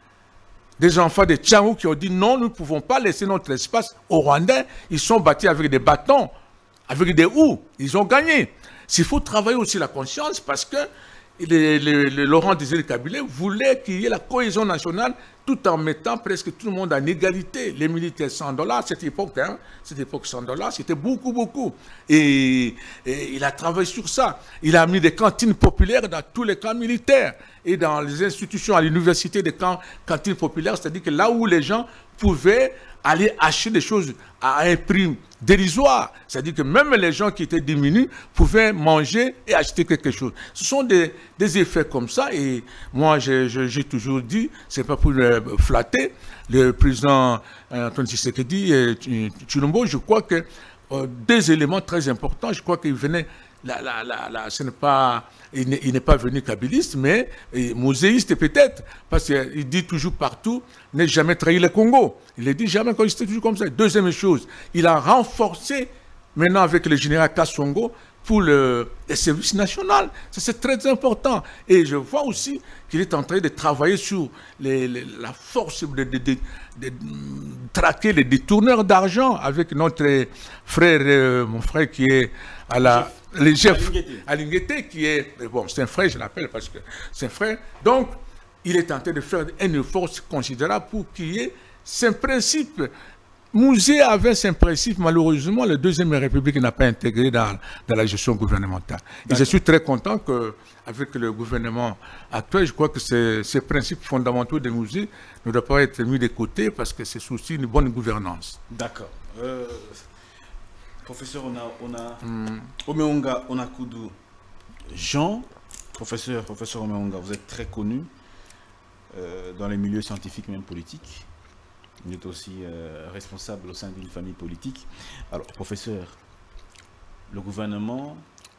des enfants de Tchangou qui ont dit non, nous ne pouvons pas laisser notre espace aux Rwandais. Ils sont battus avec des bâtons, avec des houes. Ils ont gagné. Il faut travailler aussi la conscience parce que Laurent Désiré Kabila voulait qu'il y ait la cohésion nationale tout en mettant presque tout le monde en égalité. Les militaires $100, cette époque $100, c'était beaucoup, beaucoup. Et il a travaillé sur ça. Il a mis des cantines populaires dans tous les camps militaires et dans les institutions, à l'université, des cantines populaires, c'est-à-dire que là où les gens pouvaient aller acheter des choses à un prix dérisoire. C'est-à-dire que même les gens qui étaient diminués pouvaient manger et acheter quelque chose. Ce sont des effets comme ça. Et moi, j'ai toujours dit, c'est pas pour le flatter, le président Antoine Tshisekedi et Tshilombo, je crois que deux éléments très importants, je crois qu'il venait, ce n'est pas, il n'est pas venu kabiliste, mais moséiste peut-être, parce qu'il dit toujours partout, n'est jamais trahi le Congo. Il ne dit jamais quand il était toujours comme ça. Deuxième chose, il a renforcé maintenant avec le général Kassongo pour le service national. C'est très important. Et je vois aussi qu'il est en train de travailler sur la force de traquer les détourneurs d'argent avec notre frère, mon frère qui est à la... Le chef Alingueté, qui est... Bon, c'est un frère, je l'appelle parce que c'est un frère. Donc, il est en train de faire un effort considérable pour qu'il y ait ce principe. Mouzé avait ce principe, malheureusement, la Deuxième République n'a pas intégré dans la gestion gouvernementale. Et je suis très content qu'avec le gouvernement actuel, je crois que ces principes fondamentaux de Mouzé ne doivent pas être mis de côté parce que c'est aussi une bonne gouvernance. D'accord. Professeur, on a Omeonga Onakudu Jean, professeur Omeonga, vous êtes très connu dans les milieux scientifiques, même politiques. Vous êtes aussi responsable au sein d'une famille politique. Alors, professeur, le gouvernement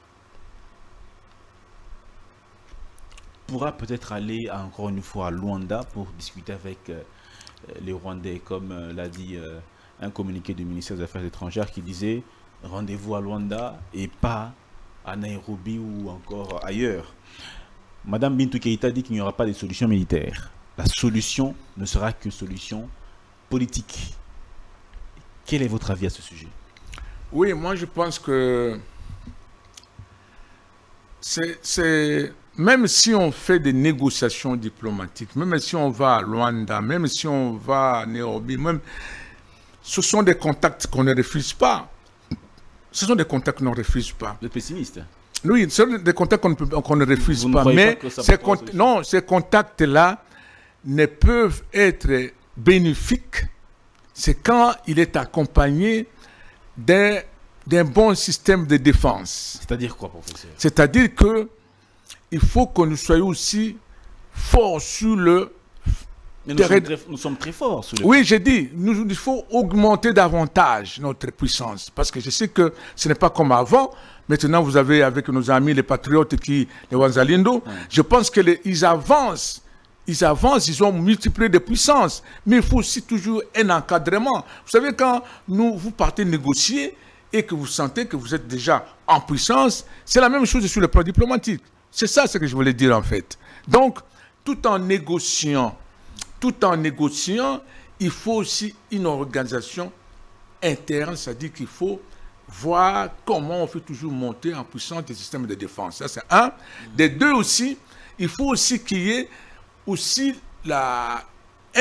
pourra peut-être aller encore une fois à Luanda pour discuter avec les Rwandais, comme l'a dit un communiqué du ministère des Affaires étrangères qui disait rendez-vous à Luanda et pas à Nairobi ou encore ailleurs. Madame Bintou Keïta dit qu'il n'y aura pas de solution militaire. La solution ne sera que solution politique. Quel est votre avis à ce sujet? Oui, moi je pense que même si on fait des négociations diplomatiques, même si on va à Luanda, même si on va à Nairobi, ce sont des contacts qu'on ne refuse pas. Ce sont des contacts qu'on ne refuse pas. Vous êtes pessimiste? Oui, ce sont des contacts qu'on ne refuse pas. Mais ces contacts-là ne peuvent être bénéfiques, c'est quand il est accompagné d'un bon système de défense. C'est-à-dire quoi, professeur? C'est-à-dire qu'il faut que nous soyons aussi forts sur le terrain. Nous sommes très forts sur le... Oui, j'ai dit, il faut augmenter davantage notre puissance. Parce que je sais que ce n'est pas comme avant. Maintenant, vous avez avec nos amis les patriotes, les Wanzalindo, je pense qu'ils avancent. Ils ont multiplié de puissance. Mais il faut aussi toujours un encadrement. Vous savez, quand vous partez négocier et que vous sentez que vous êtes déjà en puissance, c'est la même chose sur le plan diplomatique. C'est ça ce que je voulais dire en fait. Donc, tout en négociant, il faut aussi une organisation interne, c'est-à-dire qu'il faut voir comment on fait toujours monter en puissance des systèmes de défense. Ça, c'est un. Des deux aussi, il faut aussi qu'il y ait aussi un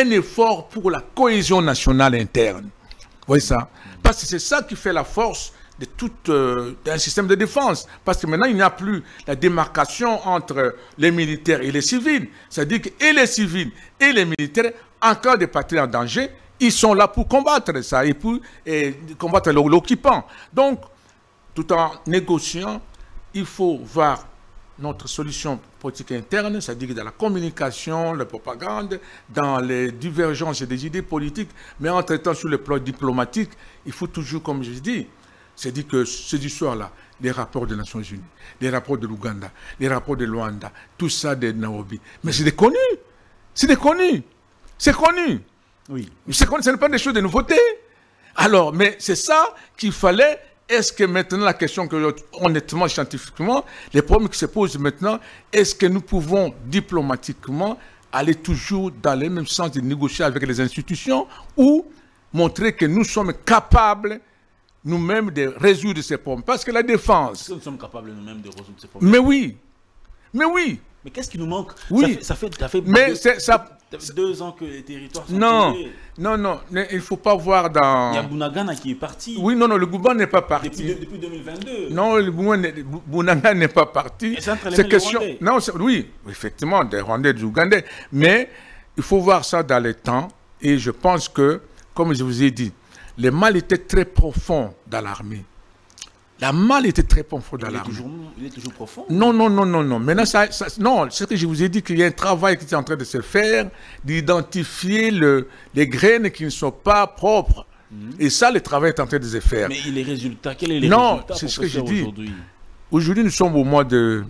effort pour la cohésion nationale interne. Vous voyez ça? Parce que c'est ça qui fait la force d'un système de défense. Parce que maintenant, il n'y a plus la démarcation entre les militaires et les civils. C'est-à-dire que et les civils et les militaires, en cas de patrie en danger, ils sont là pour combattre ça et pour combattre l'occupant. Donc, tout en négociant, il faut voir notre solution politique interne, c'est-à-dire dans la communication, la propagande, dans les divergences des idées politiques, mais en traitant sur le plan diplomatique, il faut toujours, comme je dis, c'est-à-dire que ces histoires-là, les rapports des Nations Unies, les rapports de l'Ouganda, les rapports de Luanda, tout ça de Nairobi, mais c'est des connus, c'est des connus, c'est connu. Oui. C'est connu, ce n'est pas des choses de nouveauté. Alors, mais c'est ça qu'il fallait. Est-ce que maintenant, la question que, honnêtement, scientifiquement, les problèmes qui se posent maintenant, est-ce que nous pouvons diplomatiquement aller toujours dans le même sens de négocier avec les institutions ou montrer que nous sommes capables nous-mêmes de résoudre ces problèmes? Parce que la défense... Est-ce que nous sommes capables nous-mêmes de résoudre ces problèmes? Mais oui. Mais oui. Mais qu'est-ce qui nous manque? Oui. Ça fait mais deux ans que les territoires sont tombés. Non, il ne faut pas voir dans... Il y a Bunagana qui est parti. Oui, non, le Gouba n'est pas parti. Depuis 2022. Non, le Bunagana n'est pas parti. C'est question... Non, oui, effectivement, des Rwandais, des Ougandais. Mais il faut voir ça dans le temps. Et je pense que, comme je vous ai dit, le mal était très profond dans l'armée. La mal était très profond dans l'armée. Il est toujours profond? Non. Maintenant, non, c'est que je vous ai dit qu'il y a un travail qui est en train de se faire, d'identifier les graines qui ne sont pas propres. Et ça, le travail est en train de se faire. Mais les résultats, quels sont les résultats? Non, c'est ce que je dis. Aujourd'hui, nous sommes au mois de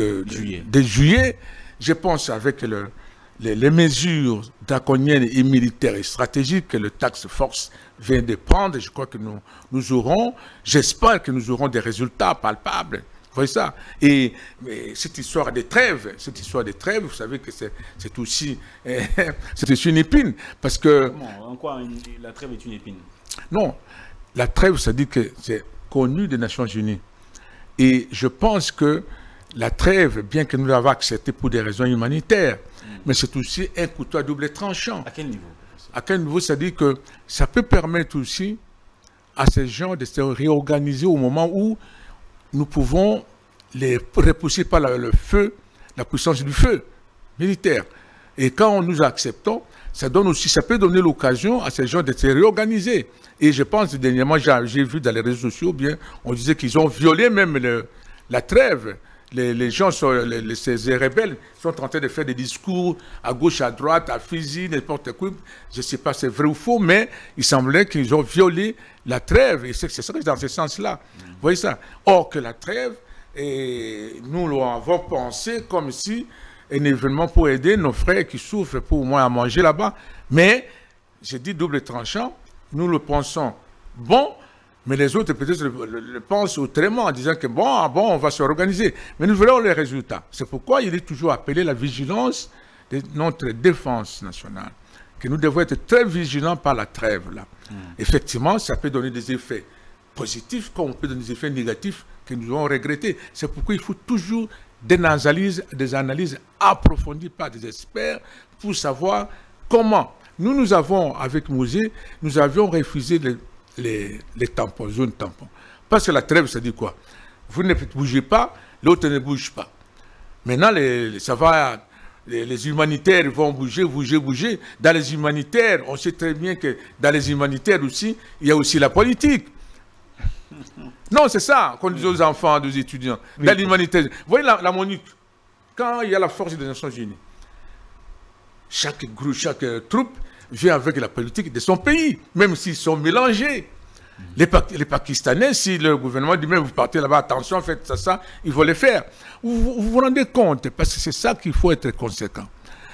juillet. Je pense avec les mesures draconiennes et militaires et stratégiques que le Task Force vient de prendre, je crois que nous aurons, j'espère que nous aurons des résultats palpables. Vous voyez ça? Et cette histoire des trêves, vous savez que c'est aussi une épine. Parce que... Comment? En quoi la trêve est une épine? Non, la trêve, ça dit que c'est connu des Nations Unies. Et je pense que la trêve, bien que nous l'avons acceptée pour des raisons humanitaires, mais c'est aussi un couteau à double tranchant. À quel niveau? À quel niveau? C'est-à-dire que ça peut permettre aussi à ces gens de se réorganiser au moment où nous pouvons les repousser par le feu, la puissance du feu militaire. Et quand nous acceptons, ça peut donner l'occasion à ces gens de se réorganiser. Et je pense, dernièrement, j'ai vu dans les réseaux sociaux, bien, on disait qu'ils ont violé même la trêve. Les gens, ces rebelles, sont en train de faire des discours à gauche, à droite, à Fizi, n'importe quoi. Je ne sais pas si c'est vrai ou faux, mais il semblait qu'ils ont violé la trêve. Et c'est ça dans ce sens-là. Vous voyez ça? Or que la trêve, nous l'avons pensé comme si un événement pour aider nos frères qui souffrent pour au moins à manger là-bas. Mais, j'ai dit double tranchant, nous le pensons bon. Mais les autres peut-être le pensent autrement en disant que bon, on va se organiser. Mais nous verrons les résultats. C'est pourquoi il est toujours appelé la vigilance de notre défense nationale. Que nous devons être très vigilants par la trêve là. Effectivement, ça peut donner des effets positifs comme on peut donner des effets négatifs que nous devons regretter. C'est pourquoi il faut toujours des analyses approfondies par des experts pour savoir comment. Nous avons, avec Mosé, nous avions refusé les tampons, zones tampons. Parce que la trêve, ça dit quoi? Vous ne bougez pas, l'autre ne bouge pas. Maintenant, les humanitaires vont bouger. Dans les humanitaires, on sait très bien que dans les humanitaires aussi, il y a aussi la politique. Non, c'est ça qu'on dit aux enfants, aux étudiants. Oui. Dans l'humanitaire. Vous voyez la MONUC, quand il y a la force des Nations Unies, chaque troupe vient avec la politique de son pays, même s'ils sont mélangés. Les Pakistanais, si le gouvernement dit même vous partez là-bas, attention, faites ça, ils vont le faire. Vous vous rendez compte, parce que c'est ça qu'il faut être conséquent.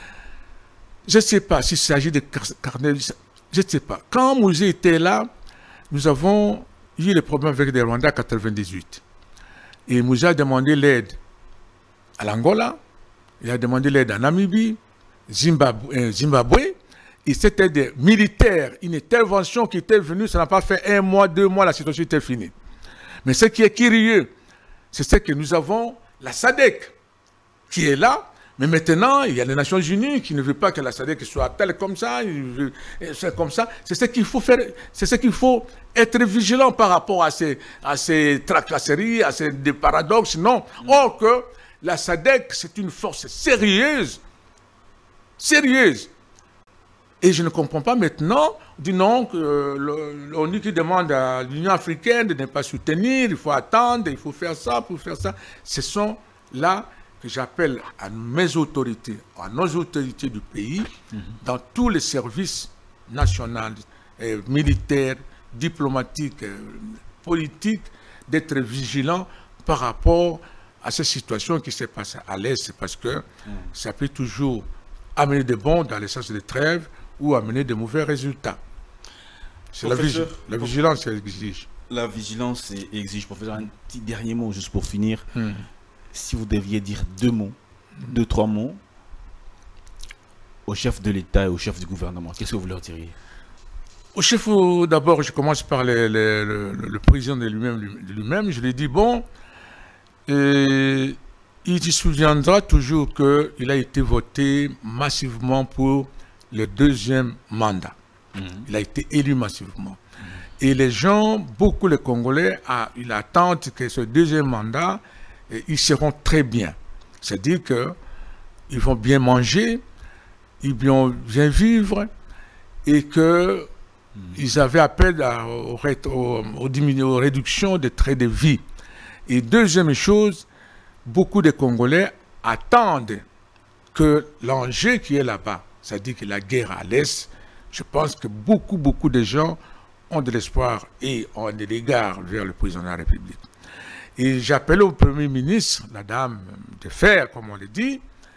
Je ne sais pas s'il s'agit de carnet, je ne sais pas. Quand Mosé était là, nous avons eu les problèmes avec les Rwandais en 1998. Et Mosé a demandé l'aide à l'Angola, il a demandé l'aide à Namibie, Zimbabwe. Et c'était des militaires, une intervention qui était venue, ça n'a pas fait 1 mois, 2 mois, la situation était finie. Mais ce qui est curieux, c'est que nous avons la SADC qui est là, Mais maintenant, il y a les Nations Unies qui ne veulent pas que la SADC soit telle comme ça, c'est comme ça. C'est ce qu'il faut faire, c'est ce qu'il faut être vigilant par rapport à ces tracasseries, à ces paradoxes. Non. Or que la SADC, c'est une force sérieuse. Sérieuse. Et je ne comprends pas maintenant, du non, que l'ONU qui demande à l'Union africaine de ne pas soutenir, il faut attendre, il faut faire ça, pour faire ça. Ce sont là que j'appelle à mes autorités, à nos autorités du pays, dans tous les services nationaux, militaires, diplomatiques, politiques, d'être vigilants par rapport à ces situations qui se passent à l'Est, parce que ça peut toujours amener des bons dans les sens de trêve, ou amener de mauvais résultats. C'est la vigilance qui exige. La vigilance exige. Professeur, un petit dernier mot juste pour finir. Si vous deviez dire deux, trois mots au chef de l'État et au chef du gouvernement, qu'est-ce que vous leur diriez? Au chef, d'abord, je commence par le président de lui-même. Je lui dis, bon, il se souviendra toujours qu'il a été voté massivement pour le deuxième mandat. Il a été élu massivement. Et les gens, beaucoup les Congolais, ils attendent que ce deuxième mandat, ils seront très bien. C'est-à-dire qu'ils vont bien manger, ils vont bien vivre, et qu'ils avaient appel aux réductions des traits de vie. Et deuxième chose, beaucoup de Congolais attendent que l'enjeu qui est là-bas, c'est-à-dire que la guerre à l'Est, je pense que beaucoup de gens ont de l'espoir et ont de l'égard vers le président de la République. Et j'appelle au Premier ministre, la dame de fer, comme on le dit,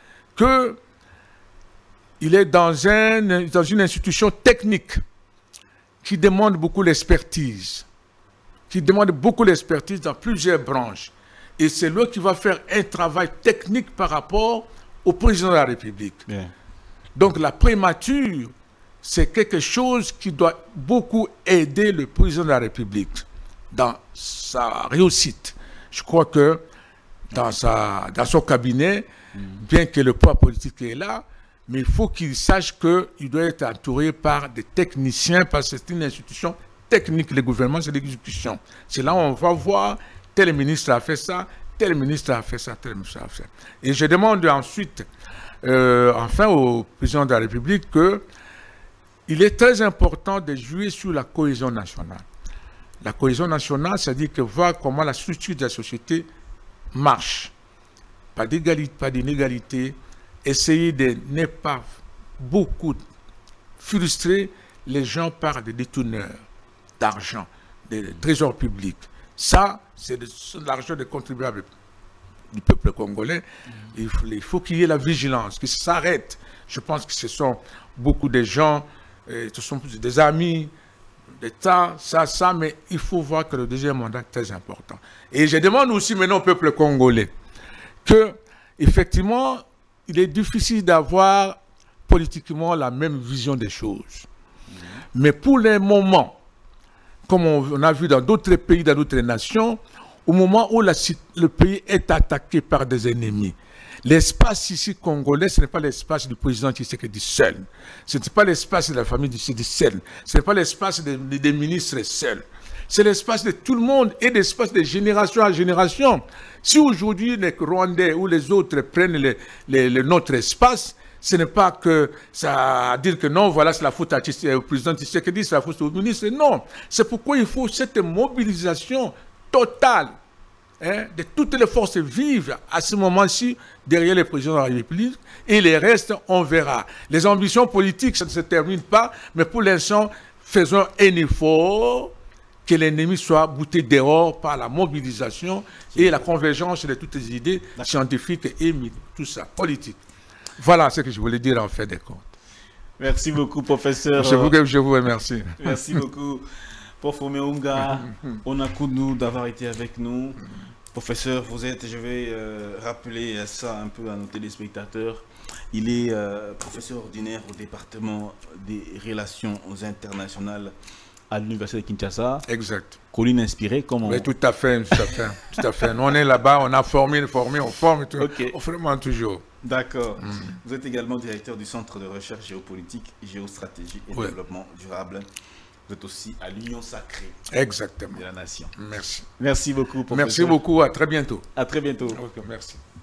qu'il est dans une institution technique qui demande beaucoup l'expertise, dans plusieurs branches. Et c'est lui qui va faire un travail technique par rapport au président de la République. Bien. Donc la primature, c'est quelque chose qui doit beaucoup aider le président de la République dans sa réussite. Je crois que dans son cabinet, bien que le poids politique est là, mais il faut qu'il sache qu'il doit être entouré par des techniciens, parce que c'est une institution technique. Le gouvernement, c'est l'exécution. C'est là où on va voir tel ministre a fait ça, tel ministre a fait ça, tel ministre a fait ça. Et je demande ensuite, enfin, au président de la République qu'il est très important de jouer sur la cohésion nationale. La cohésion nationale, c'est-à-dire que voir comment la structure de la société marche. Pas d'égalité, pas d'inégalité. Essayer de ne pas beaucoup frustrer les gens par des détourneurs d'argent, des trésors publics. Ça, c'est de l'argent des contribuables du peuple congolais. Il faut qu'il y ait la vigilance, qu'il s'arrête. Je pense que ce sont beaucoup de gens, ce sont des amis, d'État, ça, mais il faut voir que le deuxième mandat est très important. Et je demande aussi maintenant au peuple congolais que, effectivement, il est difficile d'avoir politiquement la même vision des choses. Mais pour les moments, comme on a vu dans d'autres pays, dans d'autres nations, au moment où le pays est attaqué par des ennemis, l'espace ici congolais, ce n'est pas l'espace du président Tshisekedi seul. Ce n'est pas l'espace de la famille du Tshisekedi seul. Ce n'est pas l'espace des ministres seuls. C'est l'espace de tout le monde et l'espace de génération à génération. Si aujourd'hui les Rwandais ou les autres prennent notre espace, ce n'est pas que ça à dire que non, voilà, c'est la faute au président Tshisekedi, c'est la faute au ministre. Non, c'est pourquoi il faut cette mobilisation totale de toutes les forces vives à ce moment-ci derrière le président de la République, et les restes, on verra. Les ambitions politiques, ça ne se termine pas, mais pour l'instant, faisons un effort que l'ennemi soit bouté dehors par la mobilisation et la convergence de toutes les idées scientifiques et tout ça, politique. Voilà ce que je voulais dire en fait des comptes. Merci beaucoup, professeur. Je vous remercie. Merci beaucoup, Prof. Omeunga Onakounou, d'avoir été avec nous. Professeur, vous êtes, je vais rappeler ça un peu à nos téléspectateurs. Il est professeur ordinaire au département des relations internationales à l'université de Kinshasa. Exact. Colline inspirée, comment? Mais tout à fait, tout à fait, tout à fait. Nous, on est là-bas, on a formé, on forme, tout. Okay. On forme toujours. D'accord. Vous êtes également directeur du Centre de recherche géopolitique, géostratégie et développement durable. Vous êtes aussi à l'Union sacrée Exactement. de la nation. Merci. Merci beaucoup. Merci beaucoup. À très bientôt. À très bientôt. Ok, merci.